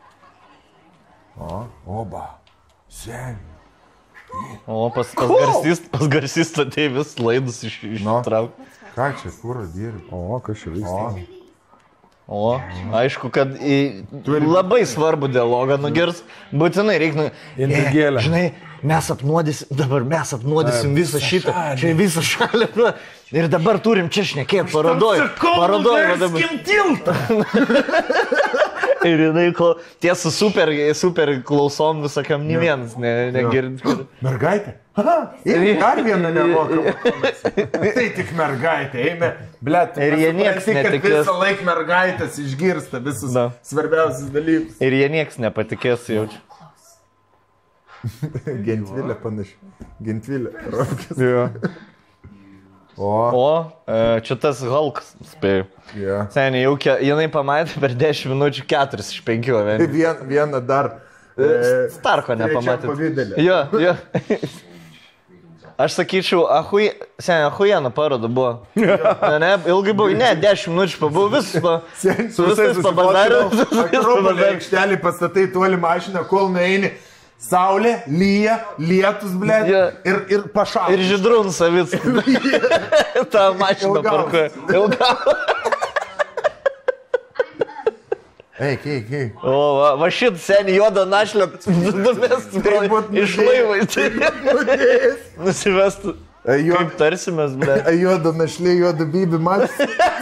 Oba. Seniai. O, pas garsistą tai vis laidus ištrauk. Ką čia, kur dirbi? O, kas čia vyksta? O, aišku, kad labai svarbu dialogą nugirs, būtinai reikia... Intrigėlę. Žinai, mes apnuodysim visą šitą, čia visą šalį. Ir dabar turim čia šnekėti, parodoj. Ir jinai, tiesa, super klausom visokiam nivienas, negirdi. Mergaitė? Ir dar vieną nemokamą. Tai tik mergaitė, eime. Blet, ir jie nieks netikės. Visą laiką mergaitės išgirsta visus svarbiausius dalykus. Ir jie nieks nepatikės jaučiu. Gentvilė panašiai. Gentvilė. Jo. O, čia tas Hulk spėjau. Seniai, jau jinai pamatė per 10 minučių 4 iš 5. Vieną dar Starko nepamatė. Jo. Aš sakyčiau, ahujena paroda buvo. Ne, ilgai buvo, 10 minučių pabuvau, visus su visais pabandariu. Akropolio aikštelį pastatai toli mašiną, kol nueini. Saulė, lyja, lietus, blėt, ir pašalė. Ir žydrūnų savits. Ta mašina parkuoja. Ilgau. Eik. O, va šit seniai juodą našlę numestų iš laivai. Nusivestų. Kaip tarsimės, ble. Juodą našlę, juodą bybį matys.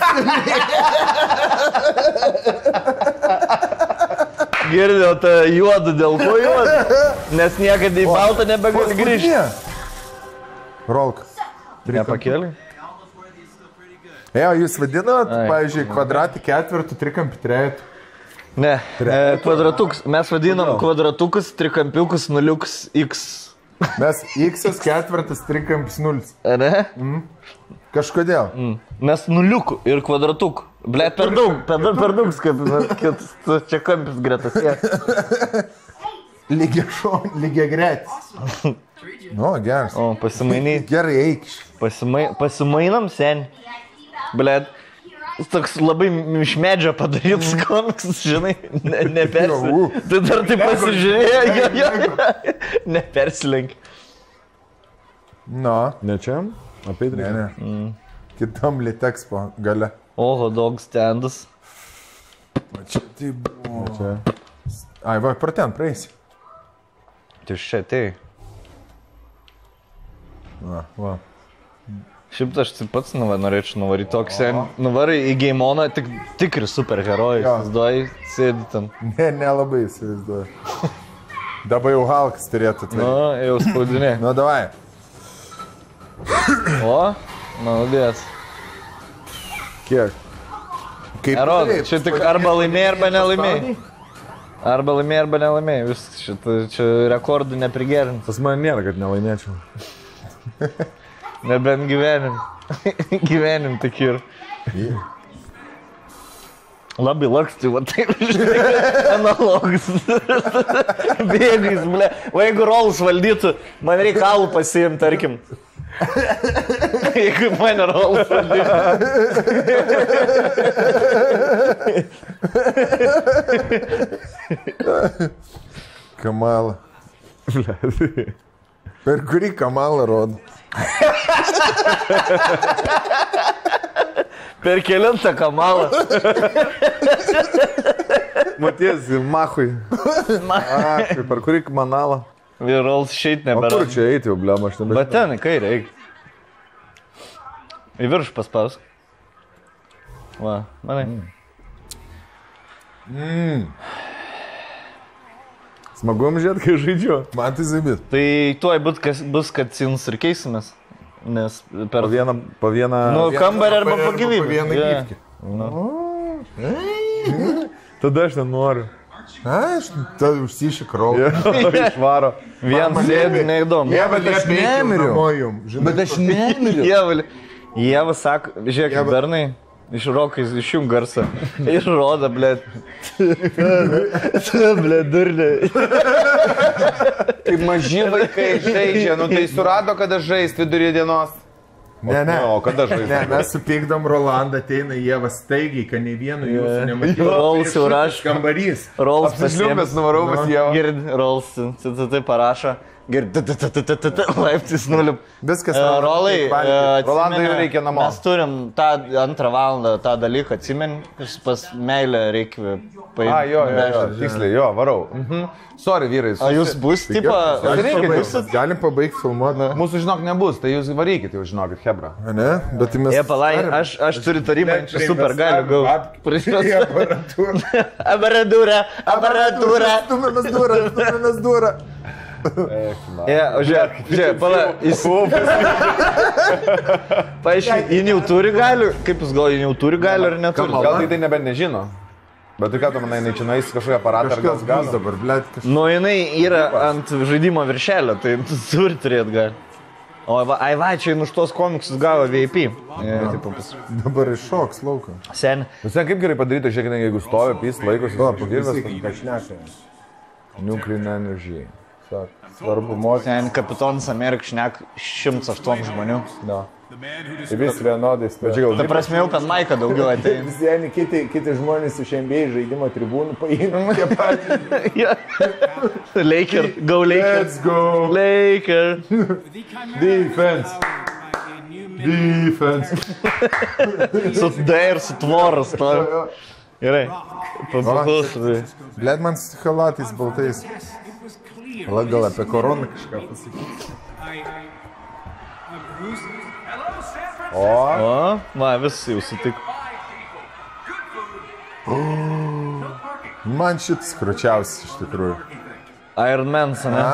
Girdėjau tą juodą dėl ko juodą, nes niekada į baltą nebegali grįžti. Rolk. Nepakėlė? Jūs vadinat, pavyzdžiui, kvadratį ketvirtų, trikampį trejetų? Ne, kvadratukus. Mes vadinam kvadratukus, trikampiukus, nuliukus, x. Mes x ketvirtas, trikampis, nulis. Ne? Kažkodėl. Mes nuliukų ir kvadratukų. Ble, per daug skapinat, čia kampis gretas. Lygia gretis. Nu, geras. O, pasimainai. Gerai, eik. Pasimainam, sen. Blet. Toks labai iš medžio padarytas komiksas, žinai, nepersilenk. Tai dar taip pasižiūrėjo, nepersilenk. No. Ne čia? Apie tai? Ne. Kitam Litexpo gale. Oho, dog standas. O čia tai buvo. Ai, va, per ten praeisi. Tuščia, tai. Va. Šiaip aš taip pats norėčiau nuvaryti tokį sen. Nuvarai į Gameoną, tikri superherojai, įsivaizduoji, sėdi ten. Nelabai įsivaizduoju. Dabar jau Hulkas turėtų tai. Jau spaudinė. Davai. O, maladės. Kiek? Nerodo, čia tik arba laimėjai, arba nelaimėjai. Arba laimėjai, arba nelaimėjai. Viskas, čia rekordų neprigerint. Pas man nėra, kad nelaimėčiau. Nebent gyvenim. Gyvenim tik ir. Labai laksti, va taip, analogas. Bėgais, ble. O jeigu rolus valdytų, man reikia kalų pasiimti, tarkim. Jeigu mane rolus valdytų. Kamalą. Per kurį kamalą rodo? Per kelintą kamalą. Matės, Machui. Per kurį manalą? Vyrols šeit nebėra. O kur čia eiti jau, blem, aš nebežinau. Bet ten, į kairę eik. Į virš paspaus. Va, manai. Smagu žiūrėti, kai žaidžiu. Man tai zabit. Tai tuoj bus, kad sins ir keisimės. Nes per... Po vieną... Nu, kambarį arba po gyvybę. Po vieną gyvybę. Tada aš nenoriu. Aš tada užsiši kraują. Išvaro. Vien sėdi, neįdomu. Bet aš nemiriu. Bet aš nemiriu. Jie sako, žiūrėk, bernai. Iš rokais, išjung garsą. Ir rodo, blėt. Blėt, durnė. Kaip maži vaikai žaidžia, nu tai surado, kada žaist vidury dienos. Ne. O kada žaidži? Ne, mes supykdom Rolandą, ateina Ieva staigiai, kad ne vienu jūsų nematyti. Rolls jau rašo. Kambarys. Rolls Apsisliumbęs nuvarau pas Ievą. Gird, Rolls, tai parašo. Gird, laiptis nuliup. Viskas. Rolai, Rolandai jau reikia namo. Mes turim tą 2 valandą tą dalyką, atsimeni, pas meilę reikia paimti. Jo, tiksliai, jo, varau. Sorry, vyrai. O jūs bus, tipo, Galim pabaigti filmuoti. Mūsų, žinok, nebus, tai jūs varykit jau, žinokit, hebra. Ne? Bet tai mes... palai, aš turiu tarybą, čia super galiu gauti. Aparatūra. Stuminas durą. Žiūrėk, pala, paaiškiai, jin jau turi galių? Kaip jūs galvoju, jin jau turi galių ar neturi? Gal tai nebent nežino. Bet tai ką tu manai, jinai čia nueis kažkokią aparatą ar gal gal dabar, blėt, kažkas. Nu, jinai yra ant žaidimo viršelio, tai tu turi turėti gali. O, ai va, čia už tos komiksus gavo VIP. Dabar iššoks lauką. Sen. Visai kaip gerai padaryta, žiūrėkime, jeigu stovi, pys, laikosi, Pagirbės. padirbęs. Nuclear energy. Svarbu mokytis. Sen Kapitonas Amerik šnek 108 žmonių. Tai vis vienodai sprendžiau. Ta prasme, jau pen Maiką daugiau ateina. Visi kiti žmonės iš NBA žaidimo tribūnų paėmė tie patys. Laker, go Laker. Let's go. Laker. Defense. Su D ir su tvoras. Gerai. Pabukus. Blėt man su halatais baltais. Gal apie koroną kažką pasakyti. O, va, visi jau sutiko. Man šitas kručiausias iš tikrųjų. Iron Man, ne?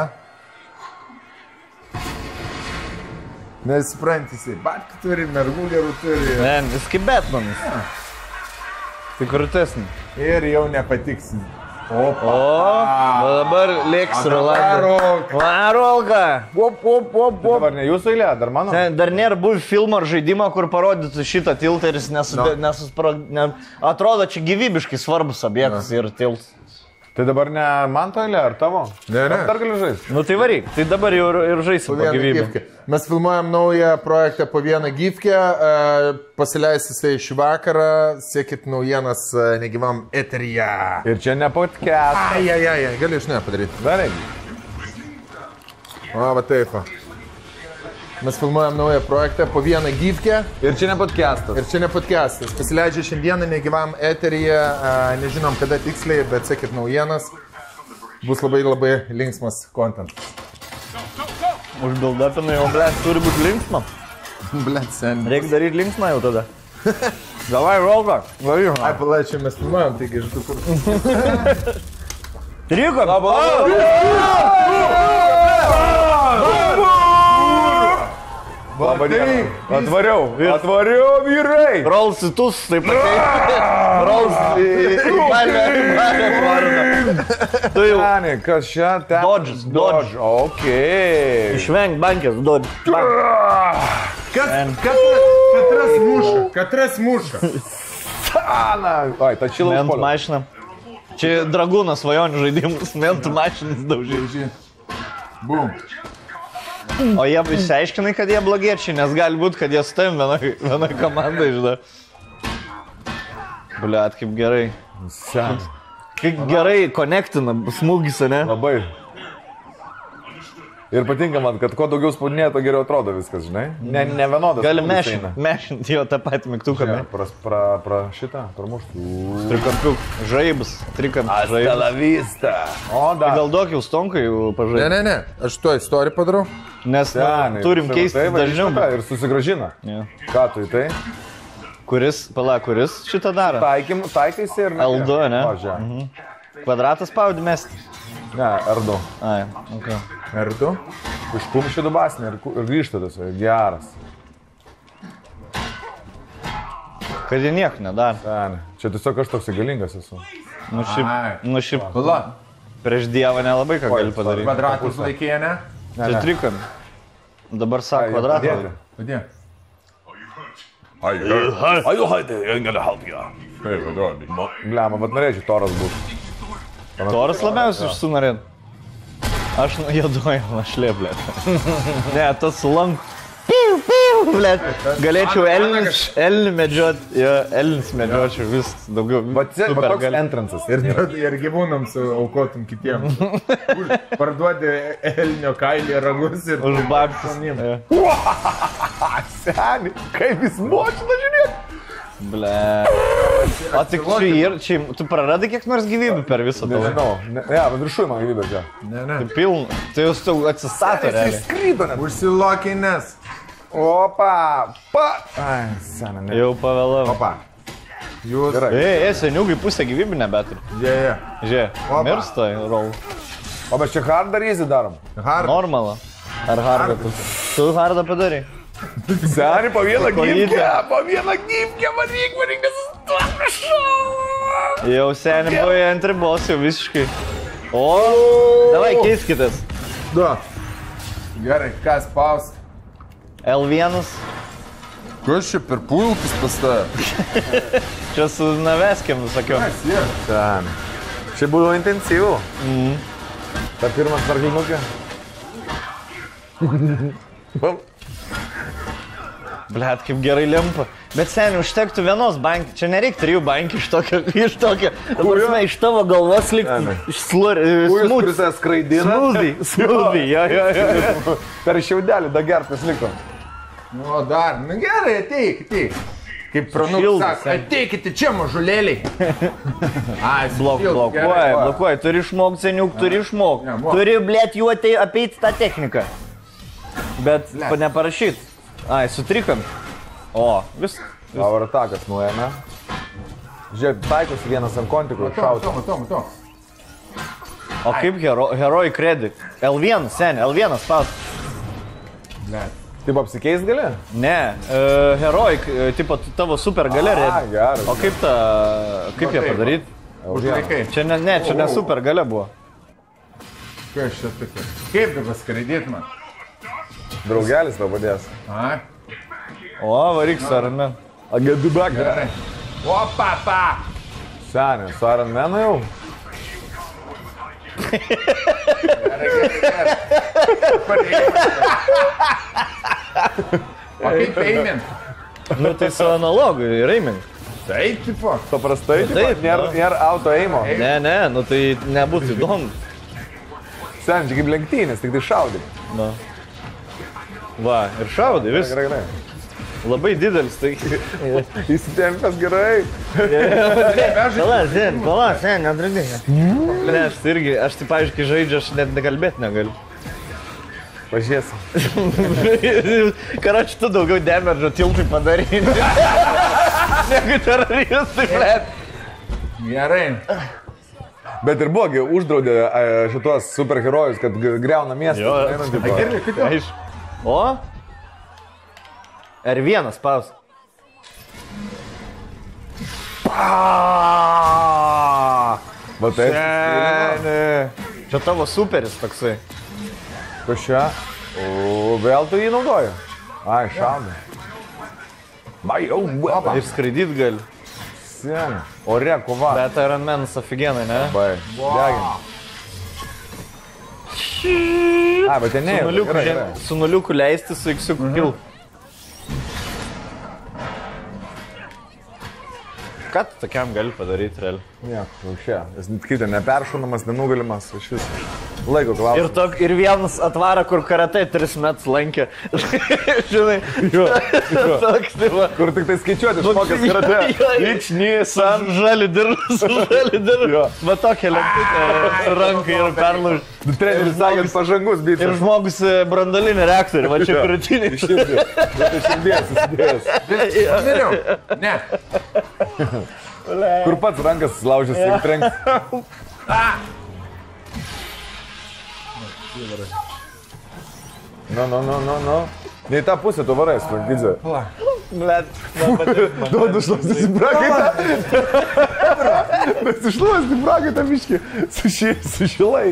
Nesupranti, jisai batkų turi, mergų gerų turi. Ne, vis kaip Batmanas. Tik krūtesnį. Ir jau nepatiksin. O, dabar lėks Rolandas. Varolka! Dabar ne jūsų eilė, dar mano? Dar nėra buvę filmo ar žaidimo, kur parodytų šitą tiltą ir jis atrodo, čia gyvybiškai svarbus objektas ir tiltas. Tai dabar ne man to eilė, ar tavo? Ne. Dar galiu žaisti. Nu tai varyk, tai dabar jau ir žaisim po gyvybę. Mes filmuojam naują projektą po vieną gyvkę, pasileis jisai šį vakarą, siekit naujienas negyvam eteryje. Ir čia ne podcast. Ai, gali iš nepadaryti. Darai. O, va taip. Mes filmuojam naują projektą po vieną gyvkę. Ir čia ne podcastas. Pasileidžia šiandieną negyvam eteryje, nežinom kada tiksliai, bet sekit naujienas. Bus labai linksmas content. Užbildapinai, o blėt, turi būti linksma. Blėt, sen. Reikia daryti linksmą jau tada. Davai, rolka. Ai, palaičiai, mes filmuojam, taigi iš tų kur. Triko. Atvariau, vyrai! Rolls į tus, taip pakai. Rolls į vardą. Tu jau. Kas čia? Dodge. Okei. Išvenk bankės, Dodge. Katras muša. Ai, ta šilas Mentų polė. mašina. Čia dragūnas svajonių žaidimus, mentų mašinas daužyti. Bum. O jie išsiaiškinai, kad jie blogiečiai, nes gali būti, kad jie su tavim vienoj komandai, žinai. Bliat, kaip gerai. Sen. Kaip gerai konektina smūgis, ne? Labai. Ir patinka man, kad kuo daugiau spaudinėja, to geriau atrodo viskas, žinai? Ne vienodas. Gali mešinti jo tą patį mygtuką. Šitą, pramuštų. Trikampiuk, žaibas, trikampiuk, žaibas. Telavista. O, dar. Gal daug jau stonkai pažaidė? Ne, aš tuo istoriją padarau. Nes turim keisti dažniau. Ir susigražina. Ja. Ką tu į tai? Kuris šitą daro? Taikaisi ir... L2, ne? Važia. Kvadratas spaudi mesti. Ne, R2. Ai, ok. R2? Iškumšė dubasinį ir grįžta tas, geras. Kad jie nieko nedaro. Ten. Čia tiesiog aš toks galingas esu. Nu šiaip, Pala. prieš Dievą nelabai ką gali padaryti. Kvadratus laikė, ne? Čia trikam. Dabar sako kvadratą. Padė. Bliama, bet norėčiau toras būti. Toras labiausiai išsunorėt. Aš juoduoju našlė, blėt. Ne, tas sulank. Blėt. Galėčiau elnį medžiot, elnis medžiočiau vis daugiau. Bet toks entrances. Ir gyvūnams aukotum kitiems. Parduodi elnio kailį, ragus ir... Už babkis. Seni, kaip jis močina, žiūrėk. Ble. O tik čia, tu praradai kiek nors gyvybių per visą tą laiką? Nežinau. Ne, bet viršui man gyvybė čia. Ne. Tai pilna. Tai jūs atsistato realiai. Jis skrydo net. Užsilokinės. Opa. Ai, sena, ne. Jau pavėlavau. Opa. Jūs... Ei, seniukai pusę gyvybių nebeturi. Žiūrėk, mirsta rol. O bet čia hard ar easy darom? Normalą. Ar hardą tu? Tu hardą padarai? Seni, po vieną gyvkę, varyk, Jau seni buvo ant ribos, jau visiškai. O, davai keiskitės. Du. Gerai, kas paus? L1. Kas čia per pulkus pas tave? Čia su naveskėm visakiau. Seni. Čia būdavo intensyvu. Ta pirmas varglinukė. Blet, kaip gerai limpa. Bet seniai, užtektų vienos bankį. Čia nereikia 3 bankį iš tokio. Iš tavo galvos likti. Kuris skraidina. Smoothie, jo. Per šiaudelį da gertas liko. Nu, dar. Nu gerai, ateik. Kaip pranūks, ateikite čia, mažulėliai. Blokuoji. Turi išmokti, seniuk, turi išmokti. Turi, blet, jų apeiti tą techniką. Bet neparašyt. Ai, sutrikam. O, vis. Power attackas nuėjame. Žiūrėk, taikosi vienas ant kontikų ir šauti. Matau. O kaip heroj credit? L1, seni, L1 spaus. Ne. Taip apsikeist gali? Ne, heroj, tipo tavo super galia red. Geras. O kaip ją padaryti? Užlaikai. Čia ne super galia buvo. Kas čia tokia? Kaip dabar skraidėt man? Draugelis tau padės. Ai. O, varyk su Iron Man. Agedubak. Opa. Seniai, su Iron Manu jau. O kaip eimint? Nu tai su analogu, Raiming. Taip, tipo. Paprastai, Taip, nėra auto eimo. Ne, nu tai nebūtų įdomu. Sen, čia kaip lenktynės, tik tai šaudai. Nu. Va, ir šaudai, vis. Gerai. Labai didelis, tai... Įsitempęs gerai. Pala, sen, nedragink. Ne, aš tai irgi, aš taip aiškiai žaidžiu, aš net nekalbėti negaliu. Pažiūrėsim. Karoči, tu daugiau demeržo tiltui padarai. Negu teroristai, blėt. Gerai. Bet ir buvo, uždraudė šitos superherojus, kad greuna miestą. O? R1 spaus. Va taip. Čia tavo superis toksai. Kas čia? O vėl tu jį naudoji? Ai, šaudai. Bajau, guapa. Ir skraidyt gali. Sen. Ore, kova. Bet Iron Man's aфиgenai, ne? Bai, degin. A, bet ten ne. Su nuliuku leisti, su X-iuku kilt. Ką tu tokiam gali padaryti, realiai? Ne, jau šia. Jis kaip ten neperšaunamas, nenugalimas, iš vis. Laiko klausimas. Ir vienas atvara, kur karatai 3 metus lankė. Žinai, toks tai va. Kur tik tai skaičiuoti, išmokęs karate. Lyčnys, ant žalį dirbu. Va tokia lentutė rankai ir perlauž. Treneris sakė, pažangus bičias. Ir žmogus branduolinį reaktorių, va čia krūtinį. Širdies. Geriau. Ne. Kur pats rankas laužęs ir trenks. Nu. Ne į tą pusę tu varai, Sprankidze. Duodu šluosti į prakaitą. Bet išluosti į prakaitą, miškį. Su šilai.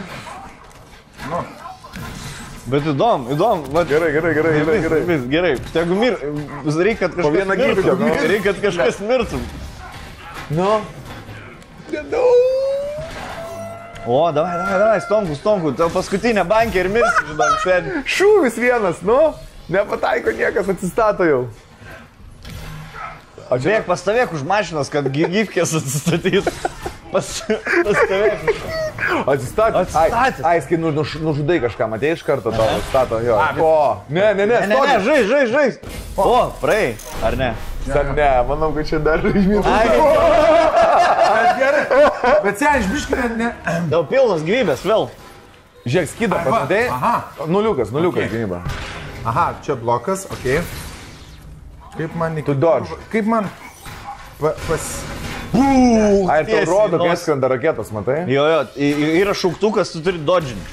Bet įdomu. Gerai. Tegu reikia, kad kažkas mirtų. Nu. O, davai, stonku, tau paskutinė bankė ir mirsi, žinok, sėdi. Šūvis vienas, nu. Nepataiko niekas, atsistato jau. Bėk, pastovėk už mašinos, kad gyvkės atsistatyt. Pastovėk. Atsistatė. Ai, kai nužudai kažką, matėjai iš karto tavo atstato, jo. O, ne, žais. O, praei, ar ne? Ne, manau, kad čia dar žaidžiu. Gerai. Bet sen, išbiškime, ne. Dėl pilnos gyvybės, vėl. Žiūrėk, skydą pamatėjai? Aha. Nuliukas gynyba. Aha, čia blokas, okei. Kaip man... Tu dodge. Kaip man... Ai, tau rodo, kai skrenda raketos, matai? Jo, yra šauktukas, tu turi dodžinti.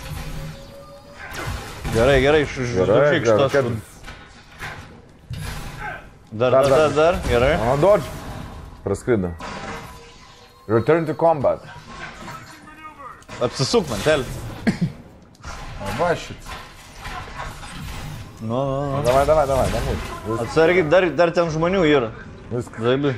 Gerai, išžudyk šitos. Dar, gerai. O, dodge. Praskrido. Return to combat. Apsisuk man, tel. Va šit. Nu. Davai. Atsargiai, dar ten žmonių yra. Viskas. Zaibi.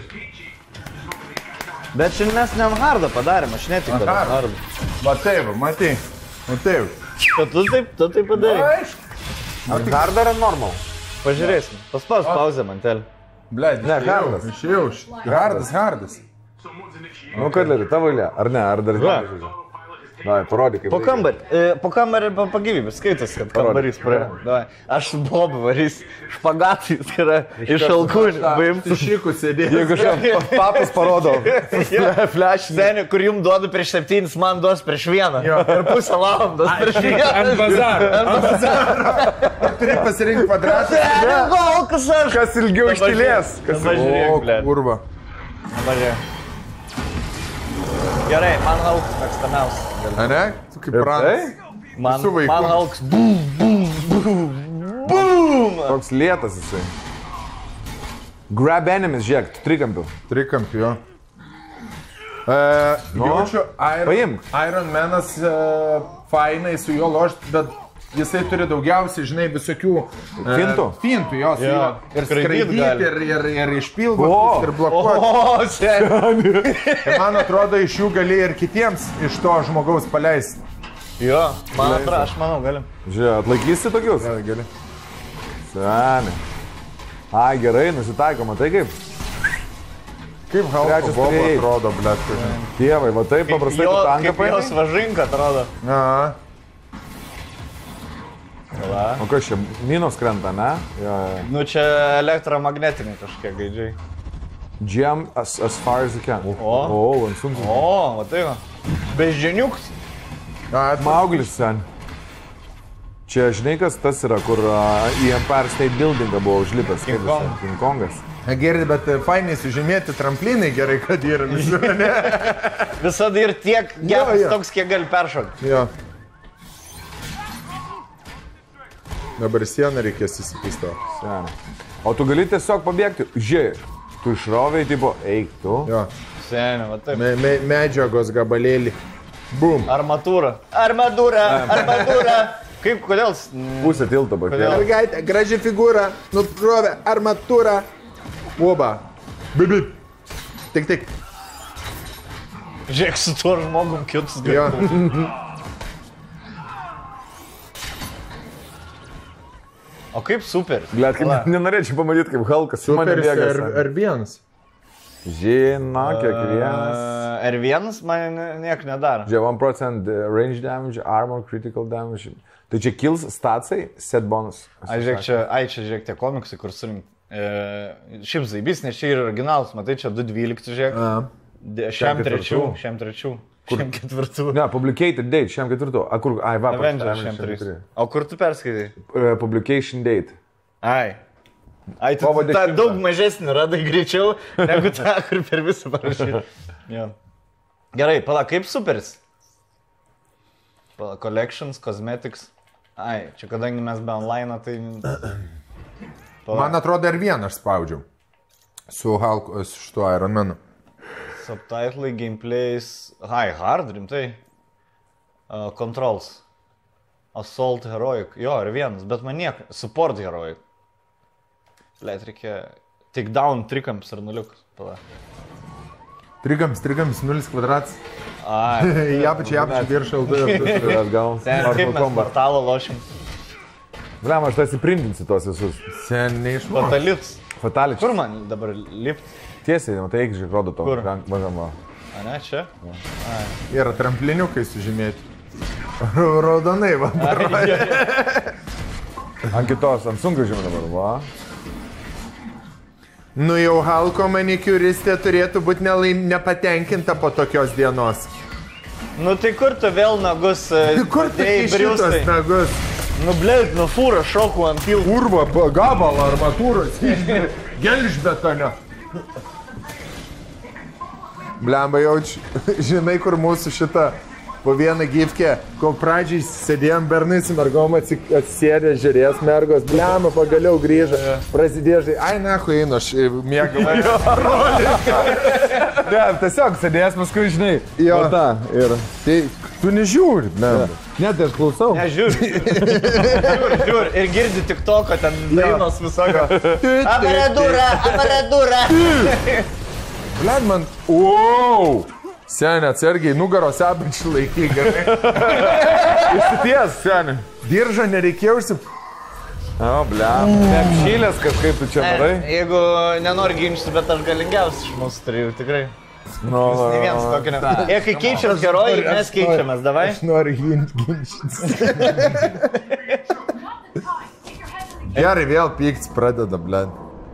Bet šiandien mes ne hardą padarėm, aš netikiu hardą. Va taip, matai. Va taip. Tu taip padarai. Ar hardą ar normal? Pažiūrėsim. Paspaus pauzę man, tel. Bled, Ne, hardas. Išėjau. Hardas. Nu, Kadleri, tavo eilė. Ar ne, ar dar žaidžia? Davai, parodyk kaip. Po kambarį pagyvybės, skaitas, kad kambarys praėjo. Aš su Bobu varys, špagatais, tai yra iš alkūnių. Su šiku sėdėjau. Jeigu šiandien papas parodo. Flash. Seniai, kur jums duodu prieš 7, man duos prieš 1. Per pusę valandos prieš 1. Ant bazaro. Turi pasirinkti kvadratą. Kas ilgiau ištylės. Važiūrėk, blėt. Kurva. Važiūrėk. Gerai, man Hulk mėgstamiausias. A ne? Tu kaip pranas. Man Su vaiku. Hulks bum. Toks lėtas jisai. Grab enemies, žiūrėk, trikampių. Trikampių, jo. Jaučiu, paimk. Iron Manas fainai su juo lošti, bet jisai turi daugiausiai, žinai, visokių fintų jos. Jo. Ir skraidyti, ir išpilvoti, ir blokuoti. O, seniai. Man atrodo, iš jų gali ir kitiems iš to žmogaus paleisti. Jo, man atrodo, aš manau, galim. Žiūrėk, atlaikysi tokius? Gali. Seniai. Ai, gerai, nusitaikoma, tai kaip? Kaip Halko Bobo atrodo, blėt. Dievai, va taip paprastai tu tanką paėmai. Jos važinka atrodo. Na. O kas čia, minos krenta, ne? Ja. Nu čia elektromagnetiniai kažkiek gaidžiai. Jam as far as you can. O, ant sunku. O, va tai va. Beždžioniuks. Mauglis sen. Čia, žinai, kas tas yra, kur į Empire State Buildingą buvo užlipęs. King Kongas. Gerai, bet fainai sužymėti tramplinai gerai, kad yra visur, ne? Visada ir tiek geras toks, kiek gali peršokti. Jo. Dabar sieną reikės įsipisto. O tu gali tiesiog pabėgti. Žiūrėk, tu išroviai, tipo, eik tu. Jo. Seniai, va taip. Medžiagos gabalėlį. Bum. Armatūra. Armatūra. Kaip, kodėl? Pusė tilto baigė. Mergaitė, graži figūra, nuprovė, armatūra. Oba. Bibi. Tik. Žiūrėk, su tuo žmogum kitus Jo. O kaip super? Blet, kaip nenorėčiau pamatyti, kaip Halkas su mane Superis bėga. R1. Žino, kiekvienas. R1 man niek nedaro. Žiūrėk, 1% range damage, armor, critical damage. Tai čia kills statsai, set bonus. Žiūrėk, tie komiksai, kur surink. Šiaip zaibys, nes čia yra originalus, matai, čia 2.12, žiūrėk. Šiam trečių. Šiam ketvirtų. Ne, publicated date, šiam ketvirtų. A kur, ai, va, Avengers šiam trečių. O kur tu perskaitai? Publication date. Ai, tu tą daug mažesnį radai greičiau, negu tą, kur per visą parašai. Gerai, pala, kaip superis? Pala, collections, cosmetics. Ai, čia kadangi mes be online, tai... Man atrodo, R1 aš spaudžiau. Su Halko, su šituo Iron Manu. Subtitlai, gameplays... Ai, hard, rimtai. Controls. Assault Heroic. Jo, R1, bet man nieko. Support Heroic. Leit, reikia... Take down, trikamps ar nuliukas. Pala. Trikamps, 0 kvadrats. Ai. Japačiai, viršą LD. Sen, kaip mes portalo lošim. Blem, aš tas įprintinsiu tos visus. Sen, neišmokau. Fatalič. Kur man dabar lipt? Tiesiai, matai, eik, žiūrėk, rodo to. Kur? A ne, čia? Yra trampliniukai sužymėti. Raudonai, va. Ant kitos, ant sunkvežimio dabar, va. Nu jau Halko manikiuristė turėtų būti nepatenkinta po tokios dienos. Nu tai kur tu vėl nagus kur tu šitos nagus? Nu blėt, nu fūra šokų ant pilvo. Urvo, gabalą armatūros, gelžbetonio. Blemba jaučiu, žinai kur mūsų šita po vieną gyvkę, kol pradžiai sėdėjom bernai su mergom atsisėdė, žiūrės mergos, blemba pagaliau grįžo, prasidėjo žai, ai nahu einu, aš mėgau. Ne, tiesiog sėdėjęs paskui, žinai. Jo. Ta, ir... Tai tu nežiūri, blemba. Ne, tai aš klausau. Nežiūri. Žiūri. Ir girdi tik to, kad ten dainos visokio. Aparatūra. Blemba man, wow. Senė, atsargiai, nugaros apačių laiky, gerai. Išsities, senė. Diržą nereikėjo užsip... O, blem. Neapšylės kažkaip tu čia darai. Jeigu nenori ginčyti, bet aš galingiausias iš mūsų trijų, tikrai. No, ne vienas tokį ne. Kai keičiam herojų, mes keičiamės, davai. Aš noriu ginčytis. Gerai, vėl pyktis pradeda, blem.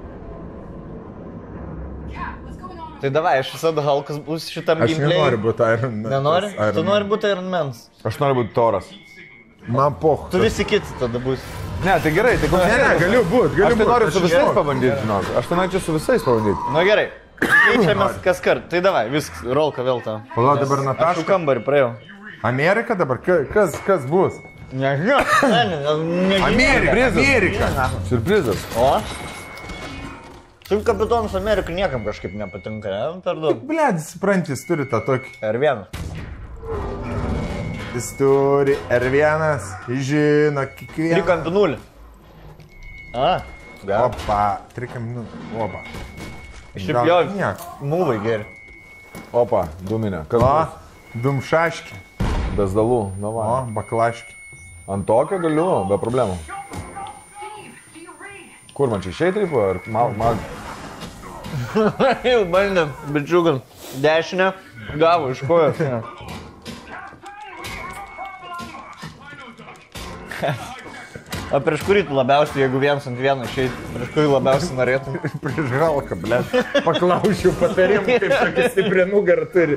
Tai davai, aš visada Halkas būsiu šitam gameplay. Aš nenoriu būti Iron Man. Nenori? Tu nori būti Iron Man. Aš noriu būti Toras. Man poch. Tu visi kiti tada būsi. Ne, tai gerai, tai Ne, galiu būti. Aš tai noriu su visais pabandyti, žinok. Aš tai noriu su visais pabandyti. Nu gerai, keičiamės kas kart. Tai davai, viskas, rolka vėl tau. Pala, dabar Aš Nataša. jau kambarį praėjau. Amerika dabar, kas bus? Nežinau. Amerika. Surprizas. O? Tu Kapitonas Amerika niekam kažkaip nepatinka, ne? Per daug. Bled, suprantis, turi tą tokį. R1. Jis turi R1, žino, kiekvieną. 3-0. Opa, 3-0. Opa. Šiaip jo, mūvai geri. Opa, duminė. Kas? O, dumšaški. Bezdalų. Na va. O, baklaški. Ant tokio galiu, be problemų. Kur man čia išeit reipo? Ar man... Jau bandėm, bičiugan. Dešinę gavo iš kojos. O prieš kurį tu labiausiai, jeigu 1-1 išeit, prieš kurį labiausiai norėtum? Prieš Halką, ble. Paklausiu patarimų, kaip tokia stiprią nugarą turi.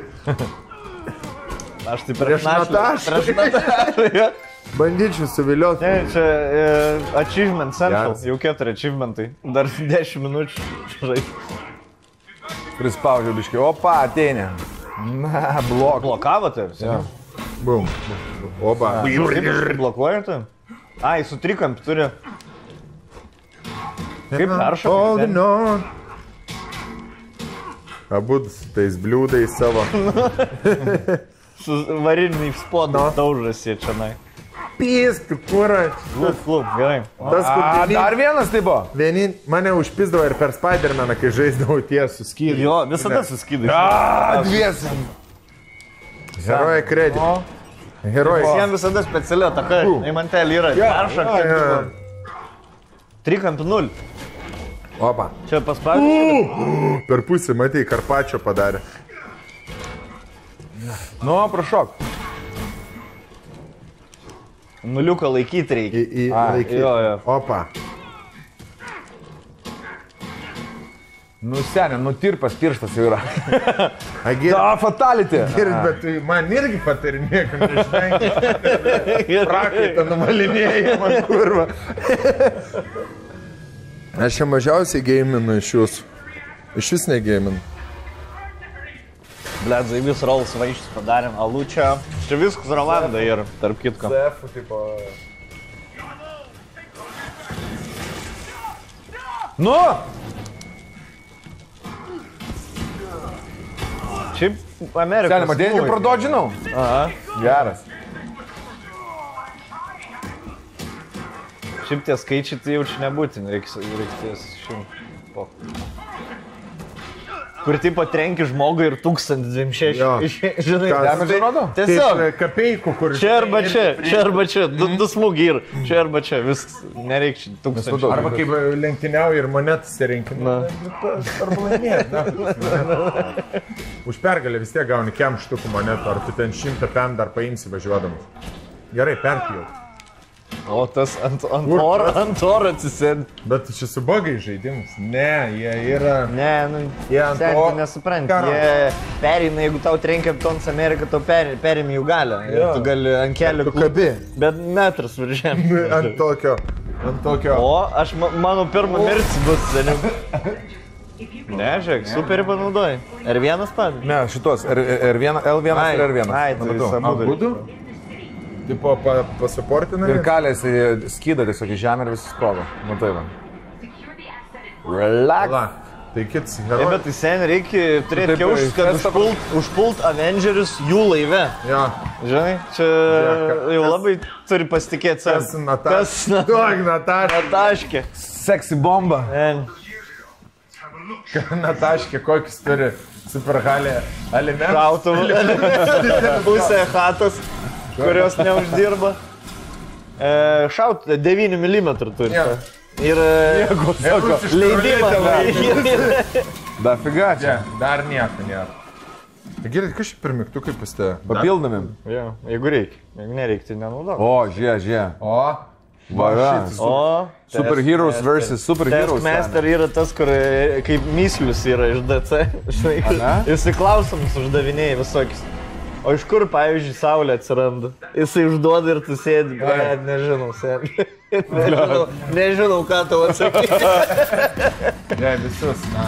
Aš tai prieš Natašą. Bandyčiau suvilioti. Ne, čia achievement central, jau 4 achievementai. Dar 10 minučių žaisti. Prispaudžiu biškai. Opa, ateinė. Na, Blokavote visi? Ja. Bum. Oba. Blokuojate? Ai, su trikamp turi. Kaip peršokai? Holding on. Abu su tais bliūdais savo. Su variniais spodais daužas jie čia. Pystų, kurai. Klub, gerai. Dar vienas tai buvo. Mane užpizdavo ir per Spider-Maną, kai žaisdavau ties su skydu. Jo, visada su skydu. Dviesiam. Herojai kredit. Herojai. Jiem visada speciali ataka. Eimantelį yra. Peršokti. 3-0. Opa. Čia paspaudžiu. Per pusę, matai, Karpačio padarė. Nu, prašok. Nuliuką laikyti reikia. Laikyti. Jo. Opa. Nu, senė, nutirpas pirštas jau yra. Agir. Fatality. Bet man irgi patarinė, kad neišvengia. Prakaitą numalinėjai, man kurva. Aš čia mažiausiai geiminu iš jūsų. Iš vis negeiminu. Bledzai, vis Rolls vaiščius padarėm, alučia. Čia viskas Rolanda ir tarp kitko. CF, tipo... Nu! Šiaip Amerikos... Senė, matėjai, kaip pradodžinau? Aha. Geras. Šiaip tie skaičiai tai jaučiu nebūtin, reikės šių. Kur tipo trenki žmogui ir 1206. Žinai, Damage rodo? Tiesiog. Kapeikų, kur... Čia arba čia. Du smūgiai ir čia arba čia. Viskas. Nereik 1000. Arba kaip lenktyniauji ir monetas rinkina. Arba laimėt. Už pergalę vis tiek gauni kem štukų monetų, ar tu ten 100 pen dar paimsi važiuodamas. Gerai, perpjau. O tas ant oro atsisėd. Bet čia su bagai žaidimus. Ne, jie yra... Ne, nu, jie ant sen, oro. tu nesupranti. Jie perina, jeigu tau trenkia Tons Amerika, tau perimi jų galią. Ir tu gali ant kelių kabi. Bet metras virš žemės. Ant tokio. O, mano pirma mirtis bus seniau. Ne, žiūrėk, superį panaudoji. R1 padė? Ne, šitos. L1 ir R1. Ai, tai abudu? Tipo pasuportinai? Ir kalės skyda tiesiog į žemę ir visi sprogo. Matai va. Relax. Tai kits herojus. Bet tai sen reikia turėti kiaušus, kad užpult Avengerius jų laive. Jo. Žinai, čia jau labai turi pasitikėti savim. Kas Nataškė? Seksi bomba. Nataškė, kokius turi superhalė alimentus. Šautuvų. Pusė chatos. Kurios neuždirba. Šaut 9 mm turi. Ir leidimą. Da figa čia. Dar nieko nėra. Gerai, kas čia per mygtukai pas te? Papildomim. Jeigu reikia. Jeigu nereikia, tai nenaudok. O, žie. O. Vara. O. Superheroes versus Superheroes. Taskmaster yra tas, kur kaip myslius yra iš DC. Jisai klausimus uždavinėjai visokius. O iš kur, pavyzdžiui, saulė atsiranda? Jisai užduoda ir tu sėdi, bet nežinau, sėdi. Nežinau, ką tau atsakyti. Ne, visus, na.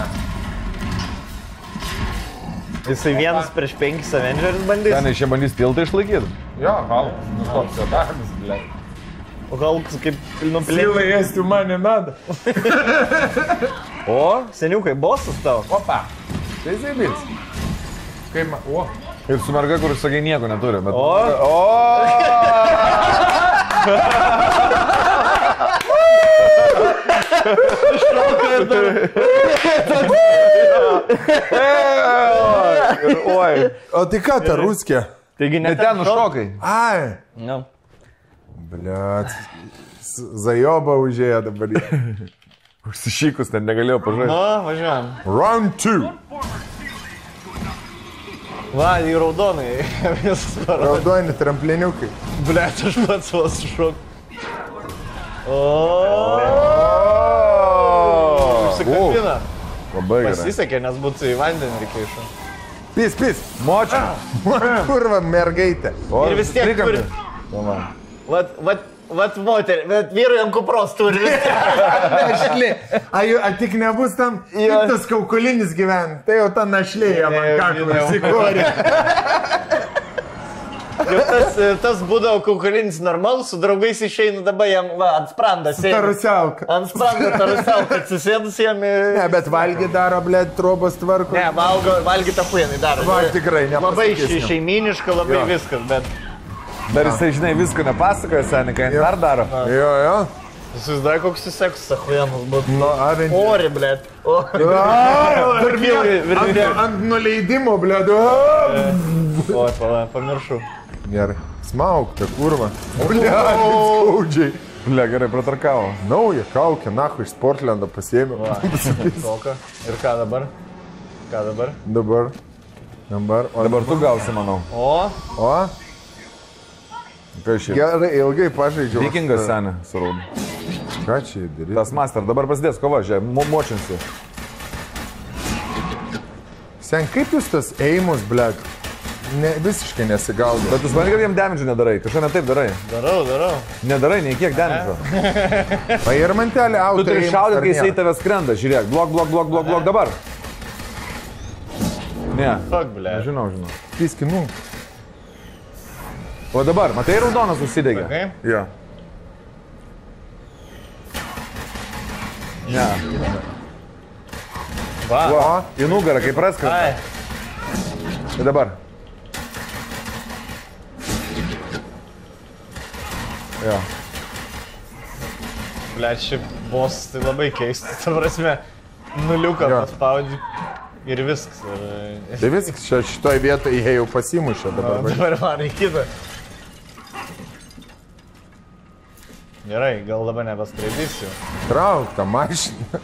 Jisai 1-5 Avengers bandys? Ten iš čia bandys tiltą išlaikyti. Jo, Halkas, nu koks jo darbas, ble. O Halkas kaip pilnumplė. Sylai ėsti man nenada. O, seniukai, bosas tau. Opa. Tai zaibys. Kaip man, o. Ir su merga, kur sakai nieko neturi, bet... O, Oi. O tai ką, ta ruskė? Taigi Ne ten nušokai. Ai. No. Bliat. Zajoba užėjo dabar. Užsišykus, ten negalėjau pažaisti. Nu, važiuojam. Round 2. Va, į raudonai. Visas paro. Raudoni trampliniukai. Blet, aš pats vos šok. O. Užsikabina. Labai gerai. Pasisekė, nes būtų į vandenį reikėjo iš. Pis. Močia. Kurva mergaitė. Ir vis tiek turi. Vat moterį, bet vyrui ant kupros turi. Našlė. A tik nebus tam tas kaukulinis gyventi. Tai jau ta našlė jam ant kaklo įsikorė. Tas būdavo kaukulinis normalus, su draugais išeina dabar jam ant sprandą sėdi. Tarusiauka. Ant sprandą tarusiauka, atsisėdus jam ir... Ne, bet valgy daro, blėt, trobos tvarko. Ne, valgy tą huienai daro. Va, tikrai, Labai nepasakysim. šeiminiška, labai viskas, bet... Dar jisai, žinai, visko nepasakoja, senikai, dar daro. Jo. Įsivaizduoju, koks jis seksas huienas būtų. Nu, avinti. Ori, blėt. Ant nuleidimo, blėt. Oi, pamiršau. Gerai. Smauk, ta kurva. Blėt, skaudžiai. Ble, gerai, pratarkavo. Nauja kaukė, nahu, iš Sportlando pasiėmiau. Toka. Ir ką dabar? Dabar. Dabar tu gausi, manau. O? Ką šį? Gerai, ilgai pažaidžiau. Vikingas senė, surūdė. Ką čia daryti? Tas master, dabar prasidės kova, žiūrėk, močinsi. Sen, kaip jūs tas eimus, blėt? Visiškai nesigaudo. Bet tu supranti, kad jam damage nedarai, kažką ne taip darai. Darau. Nedarai nei kiek damage. Va ir mantelė auto. Tu turi šaudyti, kai jisai tave skrenda, žiūrėk, blok, dabar. Ne. Fuck, blėt. Žinau. Piskinu. O dabar, matai, raudonas užsidegė. Okay. Jo. Ne. Va. Į nugarą, kaip praskrenda. Ai. Tai dabar. Jo. Blėt, šiaip boss tai labai keistas. Ta prasme, nuliuką paspaudži ir viskas. Tai viskas, šitoj vietoje jie jau pasimušė dabar. Dabar man į kitą. Gerai, gal dabar nebeskraidysiu. Trauk tą mašiną.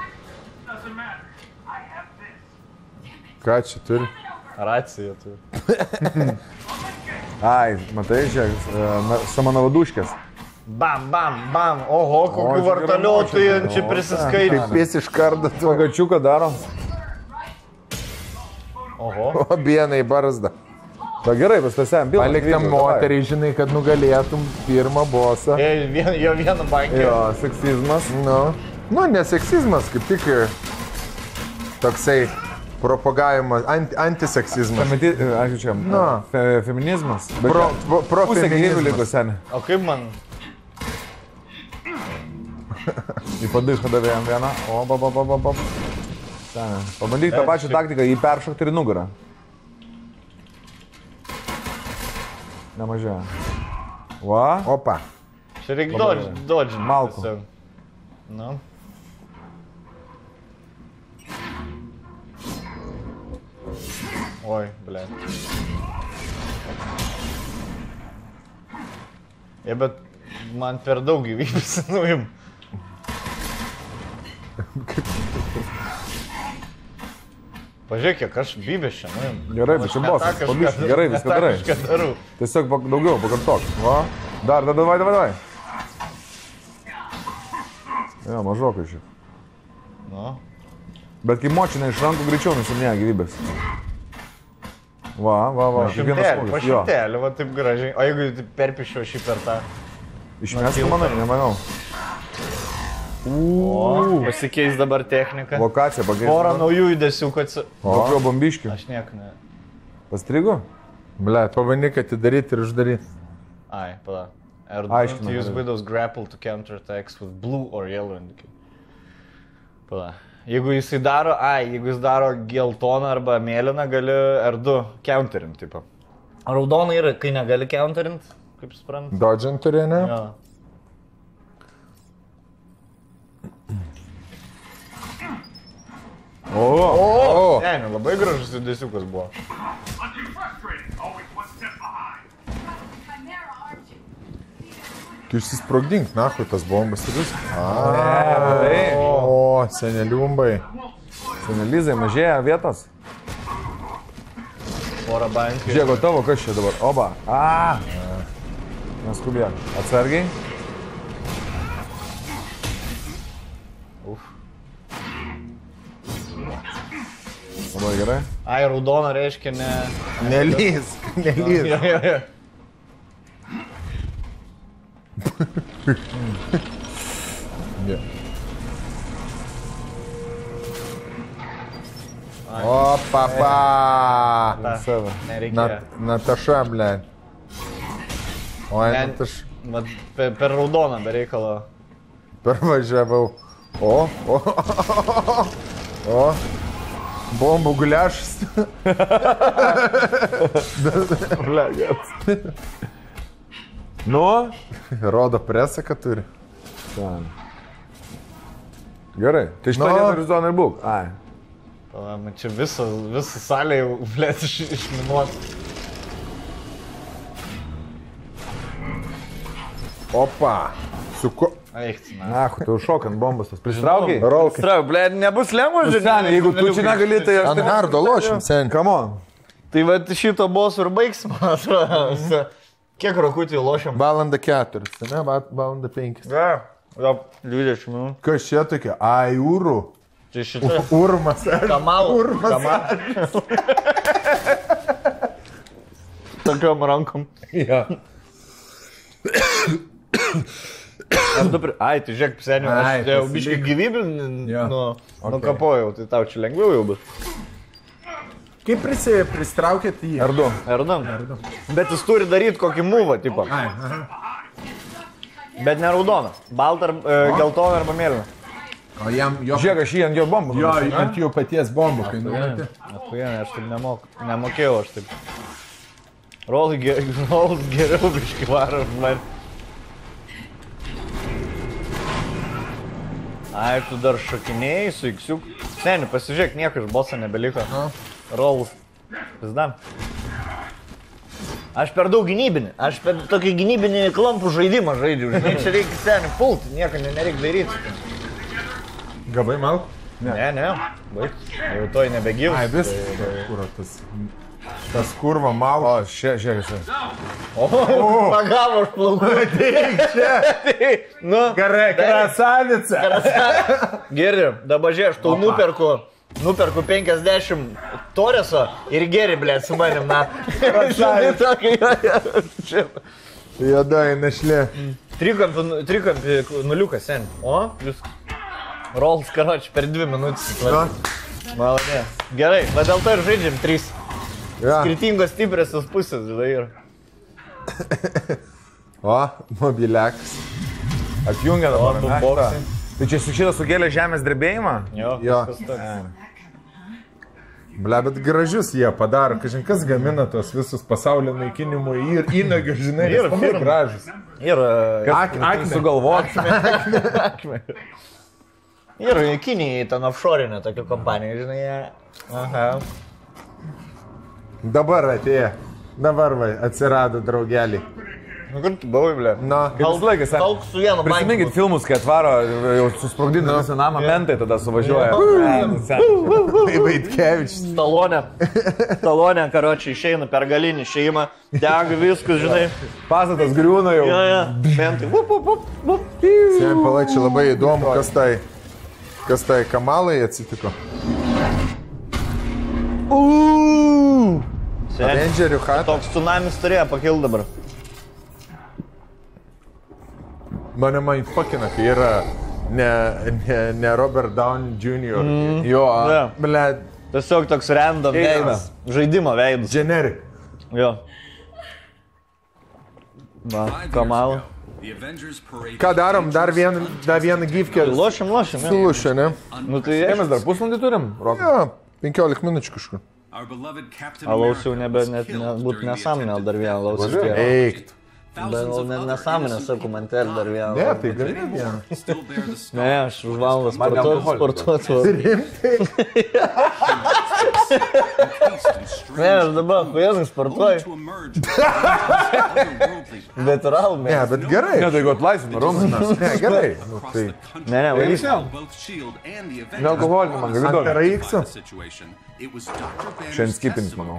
Ką čia turi? Raciją turi. Ai, matai, žiūrėk, samanavaduškės. Bam. Oho, kokiu vartaliotojų čia prisiskaičiu. Kaip jis iš karto tuo. Pagačiuką daro. Oho. O bienai barzda. Ta gerai, vis tasėm, bilą. Paliktam moteriai, žinai, kad nugalėtum pirmą bosą. Jo vieną bankį. Jo, seksizmas. Nu, ne seksizmas, kaip tik toksai propagavimas, antiseksizmas. Ačiū čia. Feminizmas. Pusė gyvybių liko senė. O kaip man? Į padaišką davė jam vieną. O, senė. Pabandyk tą pačią taktiką, jį peršokti ir nugarą. Nemažia. Va. Opa. Čia reikia dodžinti. Malku. Nu. Oi, blėt. Bet man per daug gyvybės nuim. Pažiūrėk, kiek aš bybės čia nuim. Gerai, bet čia bosas. Pabiškai, gerai, viską darai. Tiesiog daugiau pakartok. Va. Dar, davai. Jo, mažokai šiaip. Nu. Bet kai močina iš rankų greičiau nusimnėja gyvybės. Va. Pašimtelį, va taip gražiai. O jeigu perpišiau šį per tą? Išmesti manai, nemanau. O, pasikeis dabar technika. Lokacija pakeis. Porą naujų judesių, kad... Kokio bombiškių? Aš niek ne. Pastrigo? Ble, pabandyk atidaryti ir uždaryti. Ai, pala. R2 to use Windows grapple to counter attacks with blue or yellow indicator. Pala. Jeigu jis daro geltoną arba mėlyną, gali R2 counterint, tipo. Raudoną yra, kai negali counterint, kaip suprantu. Dodžint turi, ne? Jo. O! Ne, labai gražus judesiukas buvo. Tu išsisprogdink, nahui, tas bombas ir viskas. Tai. O, seneliumbai. Senelizai mažėja vietos. Porą bankų. Žiūrėk, o tavo kas čia dabar? Oba. Neskubėk. Atsargiai. Labai gerai. Ai, raudona reiškia ne... Nelys. Jo. O, papa. Nereikia. Nataša, ble. Oi, Nataša. Per raudoną be reikalo. Pervažiavau. O. Bombų guliašas. Nu? Rodo presą, kad turi. Ten. Gerai. Tai šitą vietą Arizona ir būk. Ai. Man čia visą salę jau, blėt, išminuot. Opa. Su ko? Eiktina. Na, tu šokant bombas tas. Prisitraukiai? Prisitraukiai, blėt, nebus lengva, Seniai, jeigu tu čia negali, tai aš... Ant hardo lošim, seniai. Come on. Tai va šito bosų ir baigs, man atrodo. Kiek rakutį lošiam? Valandą 4, ne? Valandą 5. Ja, 20 minutų. Kas čia tokia? Ai, urų. Čia šitą. Urmas. Kamalų. Urmas. Tokiom rankom. Ja. Ai, tai žiūrėk, seniai, aš jau biškai gyvybę nukapojau, tai tau čia lengviau jau bus. Kaip pristraukėt jį? R2. R2. Bet jis turi daryti kokį mūvą, tipo. Bet ne raudoną. Baltą, geltoną arba mėlyną. O jam jo... Žiūrėk, aš jį ant jo bombų. Jo, ant jų paties bombų. Aš taip nemokėjau, aš taip. Rolas geriau biškai varo. Ai, tu dar šokinėjai su X-iuk. Seniai, pasižiūrėk, nieko iš boso nebeliko. Rolas. Pizdam. Aš per daug gynybinį. Aš per tokį gynybinį klampų žaidimą žaidžiu. Žinai, čia reikia seniai pulti, nieko nereikia daryti. Gabai malku? Ne. Baig. Jau toj nebegyvus. Ai, viskas. Kur tas kurva malku. O, žiūrėk. Pagavo aš plaukų. Ateik čia. Nu, Gerai, krasavica. geri, dabar žiūrėk, aš tau nuperku 50 toreso ir geri, blėt, su manim, na. Jodai, našlė. Trikampį nuliukas, sen. O, viskas. Rolls, karoči, per 2 minutės. Malonė. Gerai, bet dėl to ir žaidžiam 3. Skirtingos stipriosios pusės, žinai. O, mobiliakas. Atjungia dabar. Boxing. Tai čia šitas sukėlė žemės drebėjimą? Jo. Ble, bet gražius jie padaro. Kažin kas gamina tos visus pasaulio naikinimui ir įnagių, žinai. Ir labai gražus. Ir... Akį sugalvot. Ir Kinijai ten offshore'inė tokia kompanija, žinai. Aha. Dabar atėjo. Dabar vai, atsirado draugelį. Nu, kur tu buvai, ble? Na, Kaip laikas, Talk su vienu banku. prisiminkit filmus, kai atvaro, jau susprogdina visą namą, mentai tada suvažiuoja. tai Vaitkevičius. Talonė, karočiai, išeina per galinį išėjimą, dega viskas, žinai. Pastatas griūna jau. Ja. Mentai. Seniai palaičiai labai įdomu, kas tai Kamalai atsitiko. Avengerių hatą. Toks tsunamis turėjo pakilti dabar. Mane fuckina, kai yra ne Robert Downey Jr. Jo, ble. Tiesiog toks random veidas. Žaidimo veidas. Generic. Jo. Va, Kamal. Ką darom? Dar vieną gifkę. Lošiam. Sulušę, ne? Nu tai Mes dar pusvalandį turim? Jo, 15 minučių kažkur. Alaus jau būt nesąmonė, dar vieną alaus. Eikt. Nesąmonės, sakau, man tel dar vieną. Ne, tai gali vieną. Ne, aš už valandą sportuotų. Ne, aš dabar huėzai sportuoju. Bet ralmė. Ne, bet gerai. Ne, tai jeigu atlaisvina raumenas. Ne, gerai. Tai Ne, valysiu. Ne alkoholinį man gali duoti. Gerai, iksiu. Šiandien skipint, manau.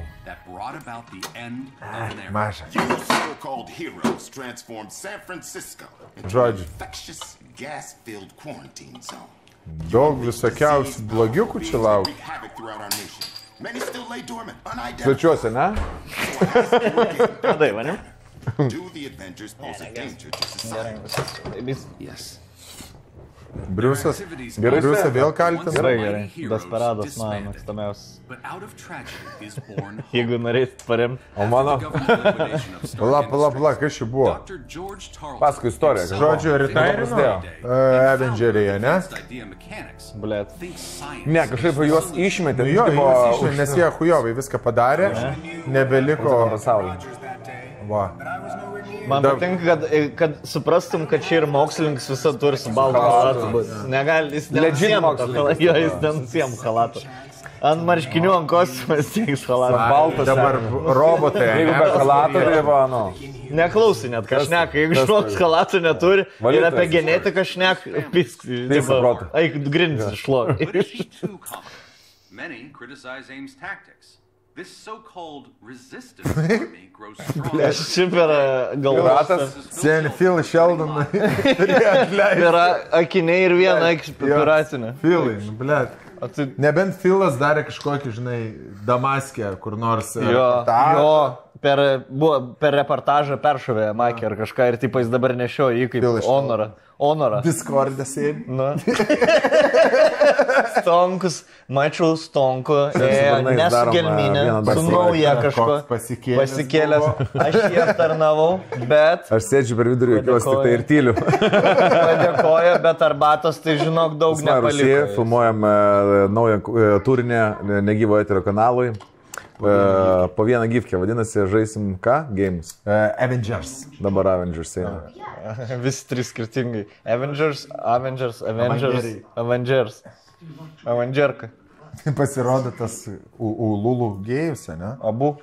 Maža. So-called heroes transformed San Francisco into an Žodžiu. infectious, gas-filled quarantine zone. Daug visokiausių blogiukų čia laukia. Wreak havoc throughout our nation. Many still lay dormant, unidentified. Svečiuose, ne? Kada, vanim? Do the Avengers pose a danger to society? Yes. Briusas. Briusą vėl kaltina. Gerai. Desperadas man mėgstamiausias. Jeigu norėsit paremti. O mano? Pala, kas čia buvo? Paskui istoriją. Žodžiu, retairino Avengeryje, ne? Blet. Ne, kažkaip juos išmetė. Jo, juos išmetė, nes jie hujovai viską padarė, nebeliko pasaulį. Va. Man patinka, kad suprastum, kad čia ir mokslininkas visą turi su baltu halatu. Negali, jis nenusiema to halato. Jo, jis nenusiema halato. Ant marškinių ant kostiumas tieks halato. Baltas. Dabar robotai. Jeigu be halato, tai va, nu. Neklausai net, ką šneka. Jeigu žmogus halatų neturi ir apie genetiką šneka, pisk. Eik, grindis išlok. Many criticize AIM's tactics. This so-called resistance army grows stronger. Aš šiaip yra galvatas. Seni Phil Sheldon. Yra akiniai ir viena operacinė. Philai, blėt. Nebent Philas darė kažkokį, žinai, Damaskė, kur nors. Jo, per reportažą peršovė Makį ar kažką ir taip jis dabar nešioja jį kaip honorą. Discord'e sėdi. Stonkus, mačiau Stonku, nesugelminę, su nauja kažko pasikėlęs. Aš jį aptarnavau, bet... Aš sėdžiu per vidurį, jokios tik tai ir tyliu. Padėkoju, bet arbatos tai žinok daug nepaliko. Filmuojam naują turinį negyvo eterio kanalui. Po vieną gifkę, vadinasi, žaisim ką? Games. Avengers. Dabar Avengers eina. Visi trys skirtingai. Avengerka. Pasirodo tas Ululų gėjus, ne? Abu.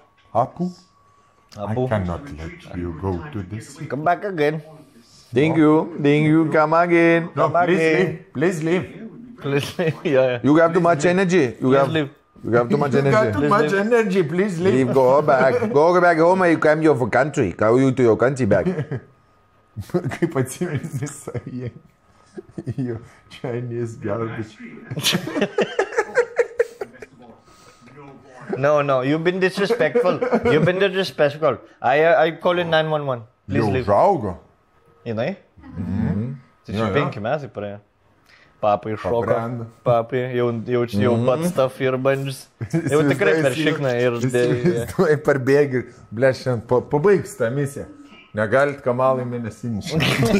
I cannot let you go to this. Come back again. Thank you, come again. No, please leave. Yeah. You have too much energy. You have too much energy. You got too much energy, please leave. Go back. Go back home and you come to your country. Go you to your country back. Kaip atsimeni visai jų Chinese garbage. No, you've been disrespectful. I call in 911. Please Jau leave. užaugo. Jinai? Tai čia 5 metai praėjo. Papai iššoko. Pabrendo. Papai jau pats stuff ir bandžius. Jau tikrai per šikną ir... Jis parbėgi, ble, šiandien pabaigs tą misiją. Negalit Kamalai mėnesinį.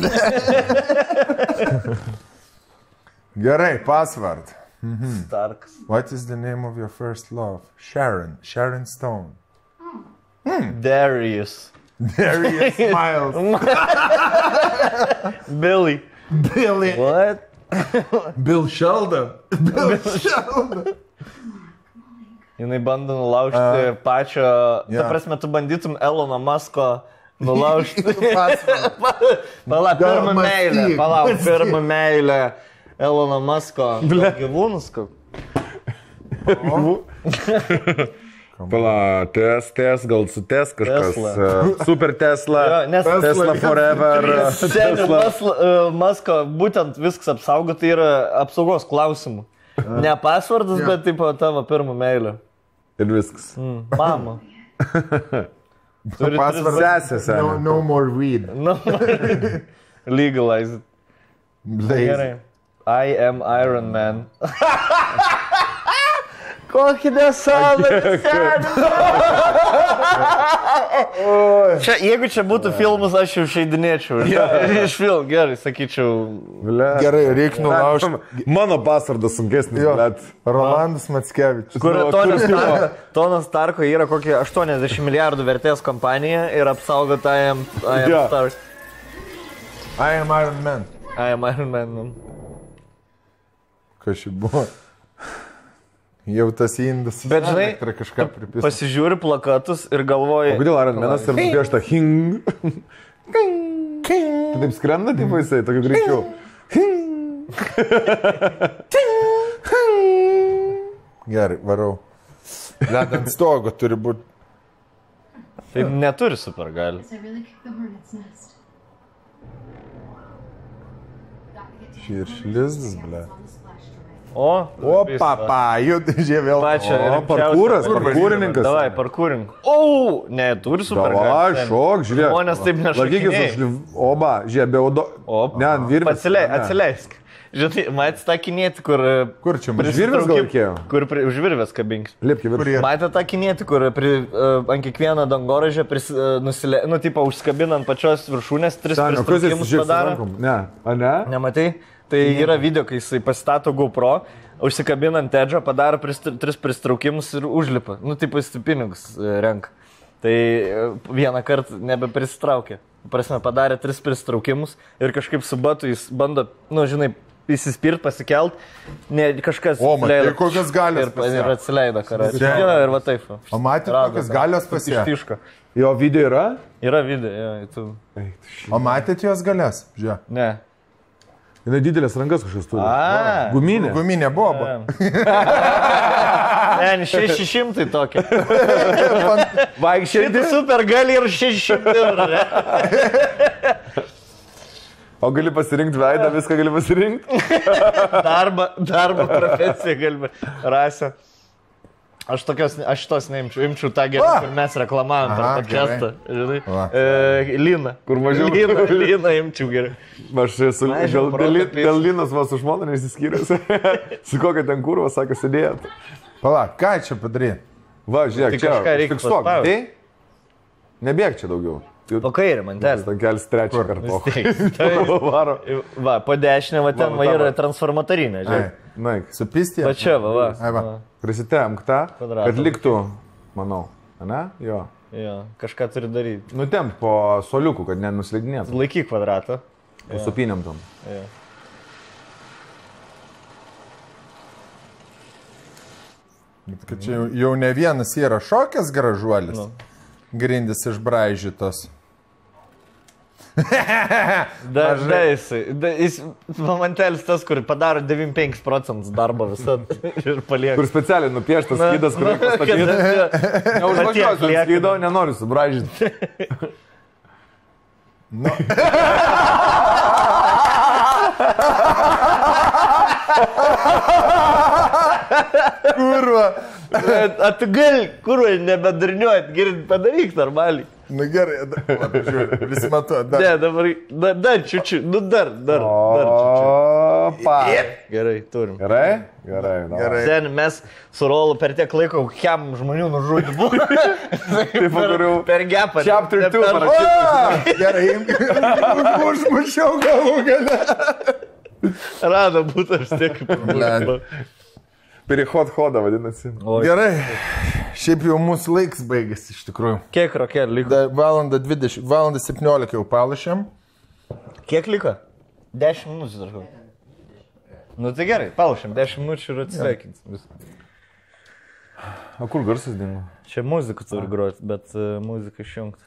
Gerai, password. Starks. What is the name of your first love? Sharon Stone. Darius. Darius Miles. Billy. What? Bill Sheldon. Jinai bando nulaužti pačio... Ta prasme, tu bandytum Elono Musko nulaužti. Pirmą meilę. Elono Musko. Gyvūnus kaip. Pala, tes, gal su tes kažkas. Super Tesla. Tesla forever. Musko būtent viskas apsaugota yra apsaugos klausimų. Ne passwordas, bet taip tavo pirmą meilę. Ir viskas. Mama. Sesės. No more weed. Legalize it. Blaze. I am Iron Man. Kokį nesąmonę. Čia, jeigu čia būtų filmas, aš jau išeidinėčiau. Iš filmų, gerai, sakyčiau. Gerai, reikia nulaužti. Mano pasvardas sunkesnis, bet. Rolandas Mackevičius. Kur Tonas Starko yra kokia 80 milijardų vertės kompanija ir apsaugota I am Stark. I am Iron Man. I am Iron Man. Kas čia buvo? Jau tas indas. Bet žinai, kažką pripis. pasižiūri plakatus ir galvoji. O kodėl Iron Manas ir nupiešta hing? Tu taip skrenda, taip jisai, tokiu greičiu. Gerai, varau. Net ant stogo turi būti. Tai neturi supergalių. Širšlizdas, ble. O, papa, judžiai vėl. Pačia, parkūrininkas. Davai, parkūrink. O, ne, turi supergalių. Davai, šok, žiūrėk. Žmonės taip nešakiniai. Oba, žiūrėk, be odo. Ne, ant virvės. Atsileisk. Žinai, matys tą kinėtį, kur čia Už virvės gal reikėjo? Kur už virvės kabink. Liepki virvės. Matė tą kinėtį, kur ant kiekvieno dangoražio tipo užskabinant pačios viršūnės 3 pristraukimus padaro. Ne, a ne? Nematai? Tai yra video, kai jisai pasistato GoPro, užsikabinant edžą, padaro 3 pristraukimus ir užlipa. Tipo jis pinigus renka. Tai vieną kartą nebepristraukė. Prasme, padarė 3 pristraukimus ir kažkaip su batu jis bando, žinai, įsispirt, pasikelt, kažkas... O, matai, kokias galios ir atsileido karas. Jo, ir va taip. O matai, kokias galios pasiekia? Ištiško. Jo video yra? Yra video, jo, tu. O matėt jos galias? Žiūrėk. Ne. Jis didelės rankas kažkas turi. Guminė. Guminė buvo. Ne, 600 tokia. Vaikščiai. Super gali ir 600 eurų. O gali pasirinkti veidą, viską gali pasirinkti? Darbo profesiją gali. Rasę. Aš tos neimčiau. Imčiau tą gerą, kur mes reklamavom per podcastą. Žinai. Lina. Kur mažiau. Lina imčiau gerai. Aš esu dėl Linos va su žmona nesiskyręs. Su kokia ten kurva, sako, sėdėjot. Palauk, ką čia padarė? Va, žiūrėk, čia fiksuok. Tai nebėg čia daugiau. O kairį, mantelį. Ten kelis trečią kartą. Varo. Va, po dešinę, va, ten va yra transformatorinė, žiūrėk. Naik. Supistė? Va čia, va. Prisitemk tą, kad liktų, manau. Ne? Jo. Jo, kažką turi daryti. Nutemp po soliukų, kad nenuslidinėtų. Laikyk kvadratą. Supinėm tam. Jo. Kad čia jau ne vienas yra šokęs gražuolis. Grindis išbraižytos. Jis mantelis tas, kur padaro 95% darbo visą ir palieka. Kur specialiai nupieštas skydas, kur pastatytas. Neužvažiuosiu ant skydo, nenoriu subraižyti. Kurva. A tu gali, kurva, nebedarniuot, geri padaryk normaliai. Nu gerai, žiūrėk, visi matuoja. Ne, dar čiučiu, dar čiučiu. Opa. Gerai, turim. Gerai. Sen, mes su Rolu per tiek laiko kiam žmonių nužudį buvo. Per gepą. Chapter 2 parašytas. Gerai, užmušiau galų gale. Rado būtų aš tiek. Perihod-hoda vadinasi. Gerai, šiaip jau mūsų laiks baigėsi iš tikrųjų. Kiek rokėlį liko? Valandą 17 jau palašėm. Kiek liko? 10 minučių dar. Nu tai gerai, palašėm 10 minučių ir atsisveikinsim. O kur garsas dingo? Čia muzika turi groti, bet muzika išjungti.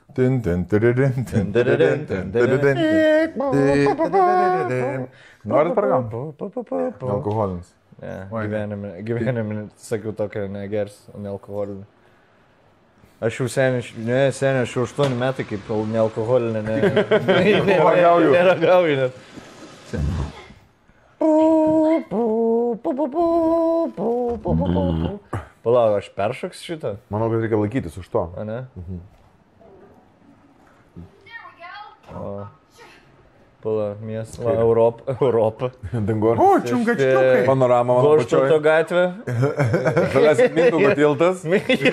Norit paragauti? Alkoholinis. Gyvenime, sakiau, tokia negers, nealkoholinė. Aš jau seniai, aš jau 8 metai kaip nealkoholinė, neragauju net. Palauk, aš peršoks šitą? Manau, kad reikia laikytis už to. A ne? Pala, miestą. Europa. Dangur. O, čiungačiukai. Panorama mano Goštauto pačioj. gatvė. Žalias Mindaugo tiltas.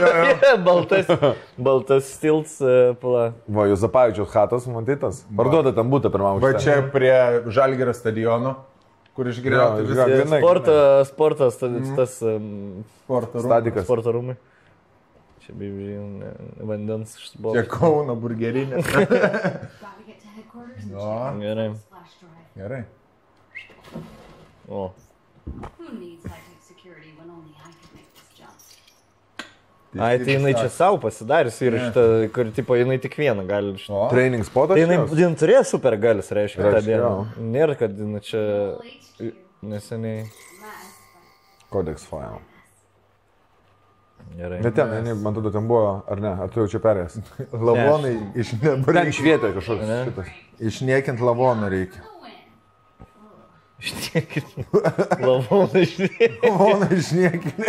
Baltas tilts, pala. Va, Juozapavičiaus chatas, matytas. Parduoda tam būtą pirmam Va čia prie Žalgirio stadiono, kur išgriauti Jo, visą grynai. Sportas, tas sporto rūmą. Stadikas. sporto rūmai. Čia beivžiai, vandens Čia išbalo. Kauno burgerinė. Gotta get to headquarters and Jo. check Gerai. the flash drive. Gerai. O. Who needs high-tech security when only I can make this jump? Ai, tai jinai čia savo pasidarius ir šitą, kur, tipo, jinai tik vieną gali. O, Training spotas. Tai jinai, jos? jin turėjo super galis, reiškia, tą Reiškia, dieną. jo. Nėra, kad jinai čia Well, HQ. neseniai. Codex file. Gerai. Bet ten, man tada ten buvo, ar ne? Ar tu jau čia perėjęs? lavonai Ten švietė kažkoks Ne. šitas. išniekint lavoną reikia. Ištiekit. Lavonai ištiekit. Lavoną išniekint.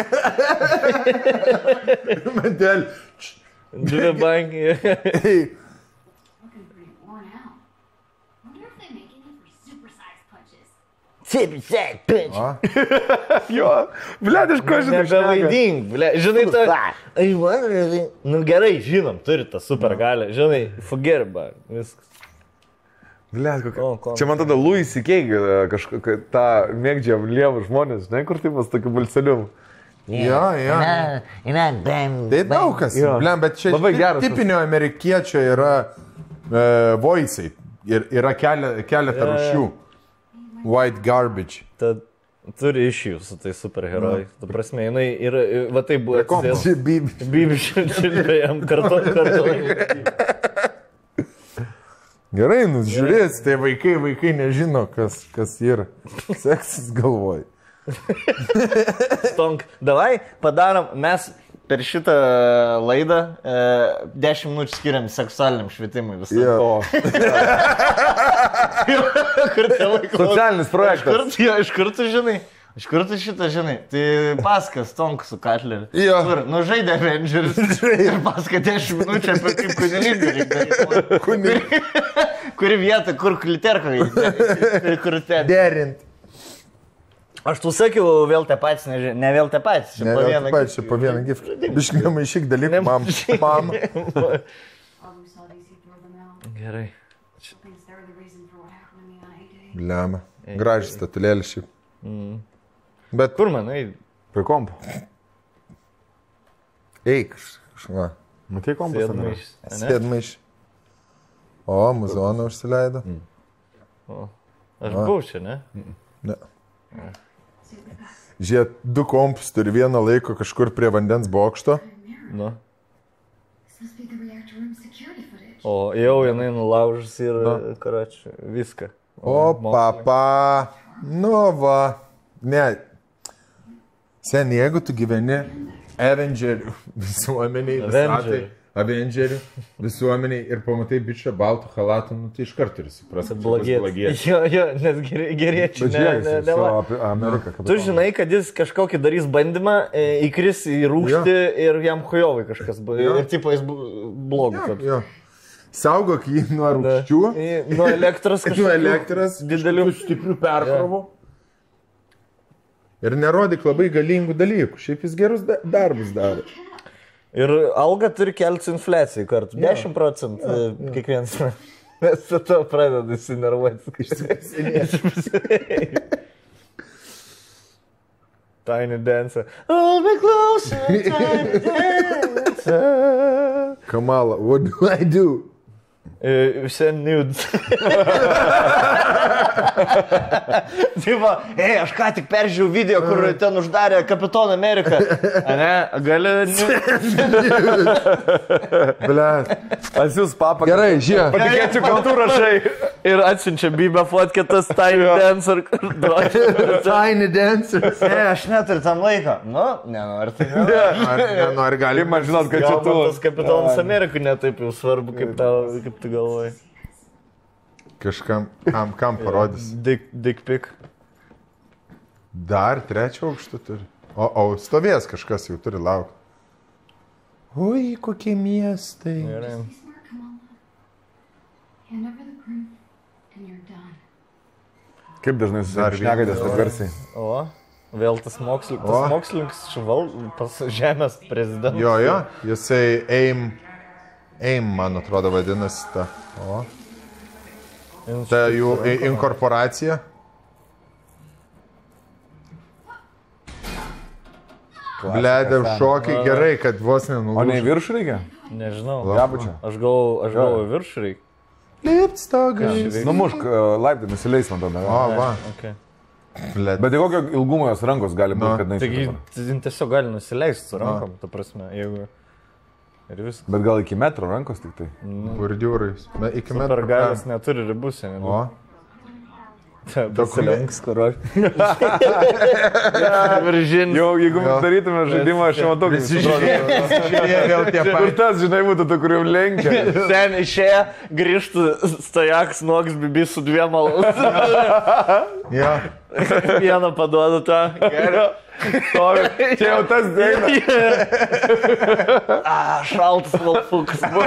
Medel. Dvi bankiai. Looking pretty worn out. Wonder if they make any for supersized punches. Jo, blėd, iš ko žinai? Nebevaidink, ble. Žinai, ai, man, nu gerai, žinom, turi tą super galę. Žinai, fugerba, viskas. Blėd, kokia. O, ko? Čia man tada Louis C.K. kažkokia tą mėgdžią lievų žmonės, žinai, kur taip pas tokiu balseliu. Jo, jo. Tai daug kas. Jo. Blem, bet čia Labai geras tipinio amerikiečio yra voicai. Ir yra keletą rūšių. White garbage. Tad turi išjų su tai superherojai. Tu prasme, jinai ir, va tai buvo. Čia bibi. Bibiškai jam kartu. Gerai, nu žiūrės, tai vaikai nežino, kas yra. Seksis galvoj. Stonk. Davai, padarom, mes per šitą laidą 10 minučių skiriam seksualiniam švietimui visą. Jo. Kur tie laikai? Socialinis projektas. Iš kur tu žinai? Iš kur tu šitą žinai? Tai paskas Stonk su Katleriu. Jo. Kur, nu žaidė Avengers. Ir paska 10 minučių apie kaip kunilinį reikia. Kuri vieta, kur kliterka reikia. Kur ten. Derint. Aš tu sakiau, vėl te patys, ne vėl te patys. Ne, čia po vieną giftą. Biškai nemaišyk dalykų, mam. All we saw these, he threw them out. Gerai. Thinks they're the reason for what happened to me on A-Day. Lemia. Gražiai statulėlė šiaip. Bet Kur manai? Prie kompo. eik. Kažką. Matai kompas? Sėdmaišys. Sėdmaiš. O, muzoną užsileido. Aš buvau čia, ne? Ne. Žiūrėt, 2 kompus turi vieną laiko kažkur prie vandens bokšto. Nu. This must be the reactor room security footage. O jau jinai nulaužus ir, karač, viską. O, papa. Nu, va. Ne. Sen, jeigu tu gyveni Avengerių visuomeniai, Avengerių visuomeniai ir pamatai bičią baltų halatą, nu, tai iš karto turi suprasti, kad blogietis. Jo, nes geriečiai. Amerika. Tu žinai, kad jis kažkokį darys bandymą, įkris į rūgštį ir jam hujovai kažkas bus. Ir tipo jis blogas. Jo. Saugok jį nuo rūgščių, Nuo elektros kažkokių. nuo elektros, didelių. stiprių perkrovų. Ir nerodyk labai galingų dalykų. Šiaip jis gerus darbus daro. Ir alga turi kelti infliacijai kartu. 10% kiekvienas. Mes su to pradeda įsinervuoti. Tiny Dancer. I'll be closer, Tiny Dancer. Kamala, what do I do? Send nudes. Tipo, aš ką tik peržiūrėjau video, kur ten uždarė Kapitoną Ameriką. Ne, gali... Blet. Atsiūs papą. Gerai, žiūrėk. Patikėčiau, kad tu rašai. Ir atsiunčia Bibę fotkę tas Tiny Dancer. Tiny Dancer. Aš neturiu tam laiko. Nu, nenori tai. Nenori, gali. Man žinot, kad čia tu. Tas Kapitonas Amerikų netaip jau svarbu, kaip tu galvoji. Kažkam, kam parodys. Dick pic. Dar 3 aukštą turi. O, stovės kažkas jau turi laukti. Oi, kokie miestai. Be smart, Kamala. Hand over the proof, and you're done. Kaip dažnai susišnekatės taip garsiai? O, vėl tas mokslininkas pas žemės prezidentas. Jo, jisai AIM, man atrodo, vadinasi ta. O. Ta jų inkorporacija. Bledė, šokiai gerai, kad vos nenulūžė. O ne į viršų reikia? Nežinau. Gabučia. Aš galvoju viršų reikia. Lipt stogas. Numušk laiptį, nusileis man tada. O, va. Okay. Bledė. Bet tai kokio ilgumo jos rankos gali būti, kad Taigi neįsivaizduoja? tiesiog gali nusileisti su rankom, ta prasme, jeigu... Ir viskas. Bet gal iki metro rankos tik tai. Bordiūrais. Iki metro. Supergalis neturi ribų seniai. O. Pasilenks, kur aš. Viržin. Jau, jeigu darytume žaidimą, aš jau matau, kaip jis atrodo. Kur tas, žinai, būtų tu, kur jau lenkia. Sen išėję, grįžtų stojaks, noks, bibi su dviem alus. Ja. Vieną paduodu tą. Čia jau tas dėina. Šaltas valfukas buvo.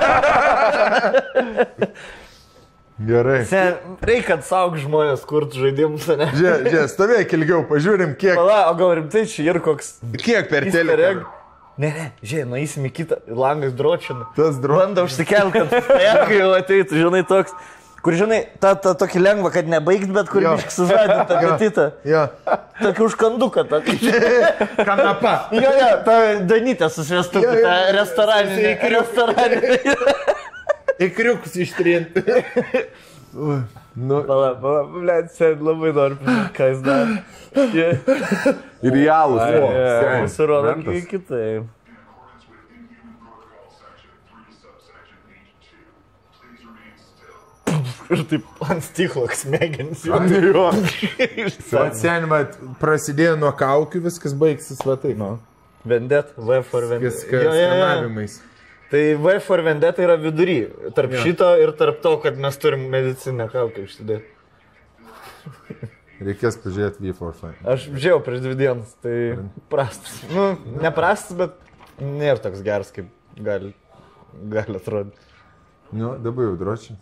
Gerai. Sen, reikia, kad saug žmonės kurtų žaidimus, ne? Žiūrėk, stovėk ilgiau, pažiūrim, kiek... Pala, o gal rimtai čia ir koks... Kiek per teleką? Ne, žiūrėk, nueisim į kitą, langas dročina. Tas dročina. Banda užsikelt, kad kai jau ateitų, žinai, toks... Kur, žinai, ta tokį lengvą, kad nebaigt, bet kur biškai sužadinta apetitą. Jo. Tokį užkanduką, tokį. Kanapa. Jo, ta Danytė susvestukų, ta restoraninė. Ikriukus ištrinti. Pala, blėt, sen labai noriu pasakyti, ką jis dar. Ir realus. Pasirodo, kitai. Ir taip ant stiklo smegenis. Senima, prasidėjo nuo kaukių, viskas baigsis va taip. Vendet, V for Vendet. Skanavimais. Tai V for Vendet yra vidury. Tarp šito ir tarp to, kad mes turim medicinę kaukę užsidėti. Reikės pažiūrėti V for Vendet. Aš žiūrėjau prieš 2 dienas, tai prastas. Nu, neprastas, bet nėra toks geras, kaip gali atrodyti. Nu, dabar jau dročins.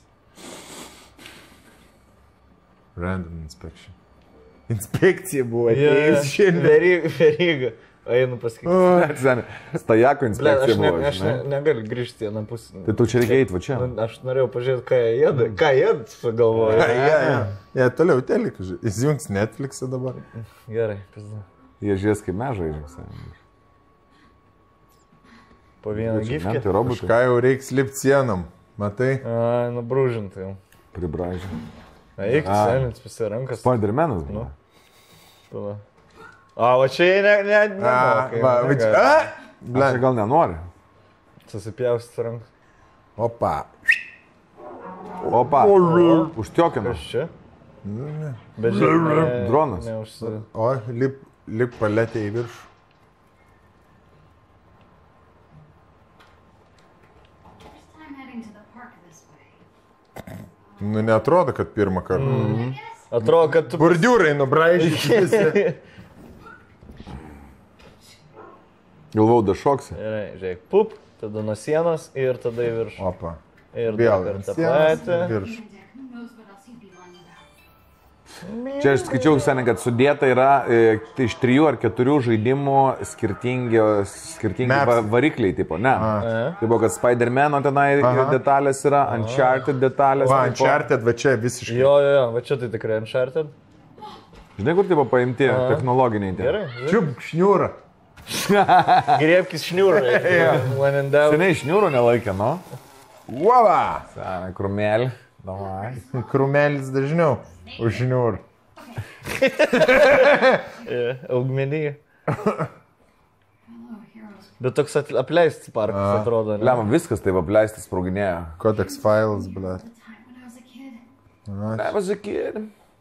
Random inspection. Inspekcija buvo atėjus šiandien. Veryga. Einu pasakyti. Stajako inspekcija buvo. Aš negaliu grįžti vieną pusę. Tai tu čia reikia eiti va čia. Aš norėjau pažiūrėti, ką jie pagalvoja. Jie toliau teleką žiūrės. Įsijungs Netflix'ą dabar. Gerai, pizda. Jie žiūrės, kaip mes žaidžiam. Po vieną gifkę. Kažką jau reiks lipti sienom. Matai? Nubrūžinti jau. Pribražinti. Eik, senins visi rankas. Spidermanas buvo. Pala. O čia jie nemokai. Aš gal nenori. Susipjaustis rankas. Opa. Užtiokina. Kas čia? Bet žiūrėjau. Dronas. O, lip paletė į viršų. Nu, neatrodo, kad pirmą kartą. Atrodo, kad tu... Bordiūrai nubraižyti. Galvau, da šoksi. Gerai, žiūrėk, pup, tada nuo sienos ir tada į viršų. Opa. Ir vėl dar ant kartą sienos patį. į viršų. Čia aš skaičiau seniai, kad sudėta yra iš 3 ar 4 žaidimų skirtingi varikliai, tipo, ne? Tipo, kad Spider-Man'o tenai detalės yra, Uncharted detalės. Va, Uncharted, va čia visiškai. Jo, va čia tai tikrai Uncharted. Žinai, kur tipo paimti technologiniai tie? Gerai. Čiūp, šniūra. Griebkis šniūrą. Seniai šniūrų nelaikė, no? Uova! Senai, krūmelį. Davai. Krūmelis dažniau. Už šniūrų. Augmenija. Bet toks apleistas parkas atrodo. Lema, viskas taip apleistas sproginėjo. Codex Files, blet. I was a kid.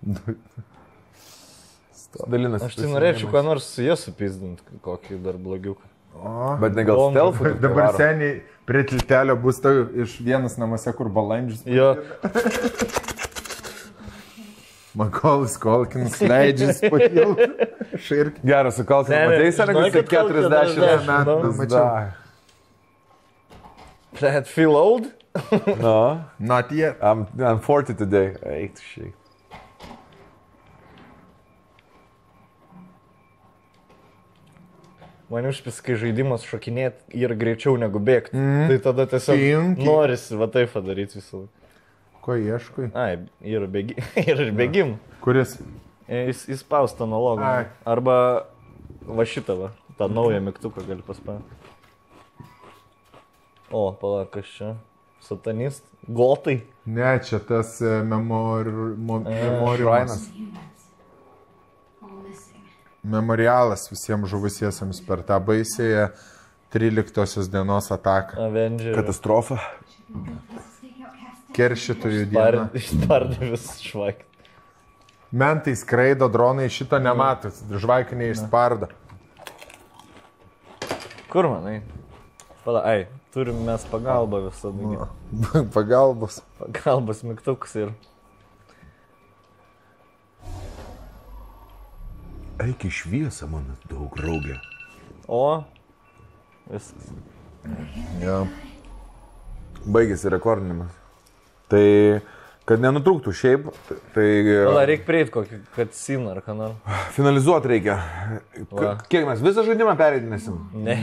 Dalinas. Aš tai norėčiau, ką nors su jie supizdint, kokį dar blogiuką. Bet ne gal stealthų. Dabar seniai prie tiltelio bus iš vienas namuose, kur balandžius. Jo. Makolis Kolkinas leidžiasi patilti. Geras, su Kolkinu ateis, ar kad 40 metų. Mačiau. That feel old? No. Not yet. I'm 40 today. Eik, tu šiek. Man užpis, kai žaidimas šokinėt ir greičiau negu bėgti. Tai tada tiesiog norisi va taip padaryti visą laiką. Ko ieškai? Ai, yra ir bėgim. Kuris? Įspausta analogą. Arba va šitą va, tą naują mygtuką gali paspausti. O, palauk, kas čia? Satanist? Gotai? Ne, čia tas memorialas. Memorialas visiems žuvusiesiems per tą baisėją 13 dienos ataką. Avenger. Katastrofa. Keršytojų dieną. Išspardė vis švaikį. Mentai skraido, dronai šito nemato, žvaikiniai išspardo. Kur manai? Ai, turim mes pagalbą visada. Pagalbos. Pagalbos mygtukus ir... Eik į šviesą, mano daug raugė. O, viskas. Ja. Baigėsi rekordinimas. Tai, kad nenutrūktų šiaip, tai... Gal reikia prieiti kokį cutscene ar ką nors. Finalizuoti reikia. Kiek mes visą žaidimą pereidinėsim? Ne.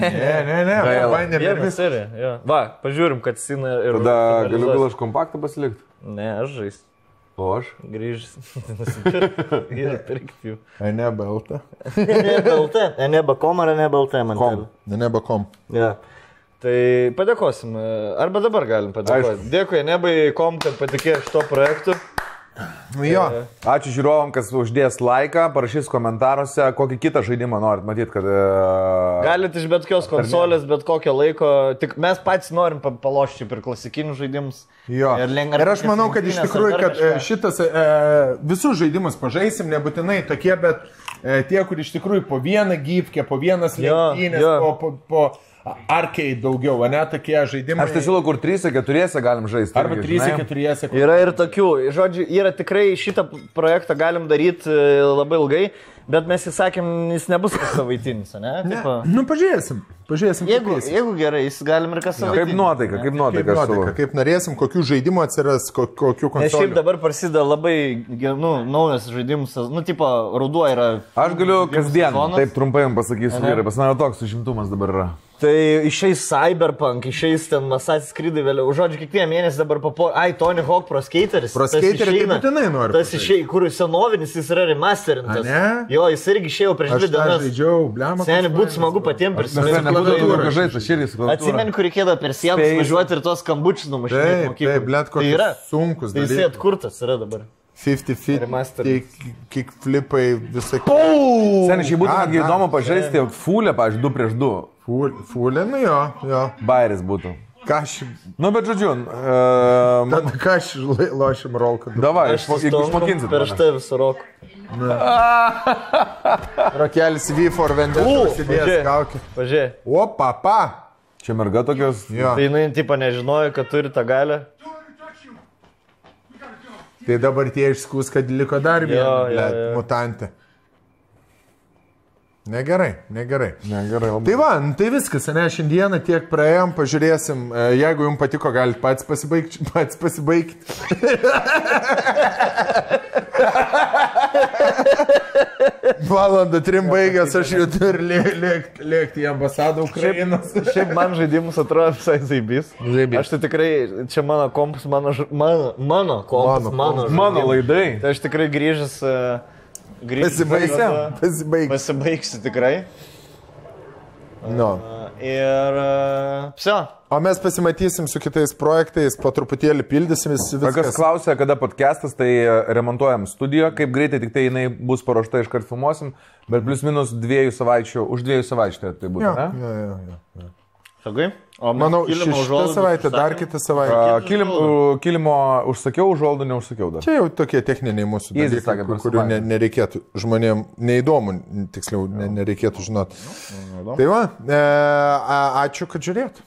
Vieną seriją. Va, pažiūrim cutscene ir... Tada galiu gal aš kompaktą pasilikti? Ne, aš žaisiu. O aš? Grįžęs. Nusipirk ir pirkti jų. Enebelta. Eneba.com ar Eneba.lt, man Com. Eneba.com. Ja. Tai padėkosim. Arba dabar galim padėkoti. Dėkui Enebai.com, kad patikėjo šito projektu. Jo. Ačiū žiūrovam, kas uždės laiką, parašys komentaruose, kokį kitą žaidimą norit matyti, kad... Galite iš bet kokios konsolės, bet kokio laiko. Tik mes patys norim palošti per klasikinius žaidimus. Jo. Ir aš manau, kad iš tikrųjų, kad šitas visus žaidimus pažaisim, nebūtinai tokie, bet tie, kur iš tikrųjų po vieną gyvkę, po vienas lenktynės, po arcade daugiau, ne, tokie žaidimai. Aš tiesiog, kur 3-4 galim žaisti. Arba 3-4. Yra ir tokių, žodžiu, yra tikrai šitą projektą galim daryti labai ilgai, bet mes įsakėm, jis nebus kas savaitinis, ne? Ne. Nu, pažiūrėsim. Jeigu gerai, jis galim ir kas savaitinis. Kaip nuotaika. Kaip norėsim, kokių žaidimų atsiras, kokių konsolių. Nes šiaip dabar prasideda labai, naujas žaidimus, tipo, ruduo yra. Aš galiu kasdien, taip trumpai jums pasakysiu, vyrai, pas mane toks užimtumas dabar yra. Tai išeis Cyberpunk, išeis ten Assassin's Creed vėliau. Žodžiu, kiekvieną mėnesį dabar Tony Hawk Pro Skateris. Pro Skaterį tai būtinai noriu. Tas išėjo, kur senovinis, jis yra remasterintas. Jo, jis irgi išėjo prieš 2 dienas. Aš žaidžiau, blema. Seniai, būtų smagu patiems prisiminti. Atsimeni, kur reikėdavo per sieną važiuoti ir tuos skambučius numušinėti mokyklą. Taip, blėt, kokius sunkus dalykus. Tai jisai atkurtas yra dabar. 50 feet, kickflipai, visai. Seniai, šiai būtų netgi įdomu pažaisti fulę, pavyzdžiui, 2 prieš 2. Fulė, nu jo. Bairis būtų. Ką aš... Nu, bet žodžiu... Tada ką aš lošim rolką. Davai, išmokinsit. Per štai visą roką. Rokelis V for Vendetta įsidėjęs kaukį. Pažiūrėk. O, papa. Čia merga tokios. Tai jinai tipo nežinojo, kad turi tą galę. Tai dabar tie išskūs, kad liko dar vieną mutantę. Negerai. Tai va, tai viskas, ne, šiandieną tiek praėjom, pažiūrėsim, jeigu jums patiko, galite patys pasibaigti. Valandą 3 baigęs, aš jau turiu lėkti į ambasadą Ukrainos. Šiaip man žaidimus atrodo visai zaibys. Aš tai tikrai, čia mano kompas, mano laidai. Tai aš tikrai grįžęs... Pasibaigsiu tikrai. No. Ir... Psio. O mes pasimatysim su kitais projektais, po truputėlį pildysim viską. Kas klausia, kada podcastas, tai remontuojam studiją, kaip greitai tik tai jinai bus paruošta, iškart filmuosim, bet plius minus 2 savaičių, už 2 savaičių tai būtų, ne? Jo. Sagai? O manau, šitą savaitę, dar kitą savaitę. Kilimo užsakiau, užuolaidų neužsakiau dar. Čia jau tokie techniniai mūsų dalykai, kurių nereikėtų žmonėm, neįdomu, tiksliau, nereikėtų žinoti. Tai va, ačiū, kad žiūrėt.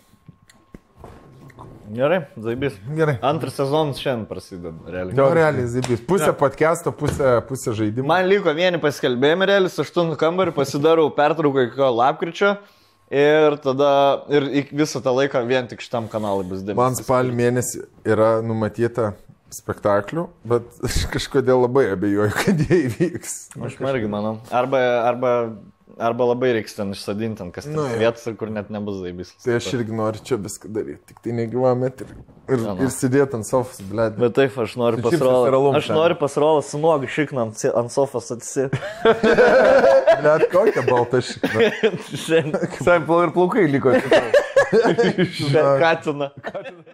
Gerai, zaibys. Gerai. Antras sezonas šiandien prasideda, realiai. Realiai, zaibys. Pusė podcast'o, pusė žaidimų. Man liko vieni paskelbėjimai, realiai, 8 kambarį pasidarau pertrauką iki lapkričio. Ir tada, visą tą laiką vien tik šitam kanalui bus dėmesys. Man spalio mėnesį yra numatyta spektaklių, bet aš kažkodėl labai abejoju, kad jie įvyks. Aš mergi manau. Arba Arba labai reiks ten išsadinti ant kas ten vietas ir kur net nebus zaibys. Tai aš irgi noriu čia viską daryti, tik tai negyvam ir sėdėti ant sofos, blėt. Bet taip, aš noriu pasirolas su nuogu šikną ant sofos atsisėti. Blėt, kokia balta šikna. Sam ir plaukai liko. Katina.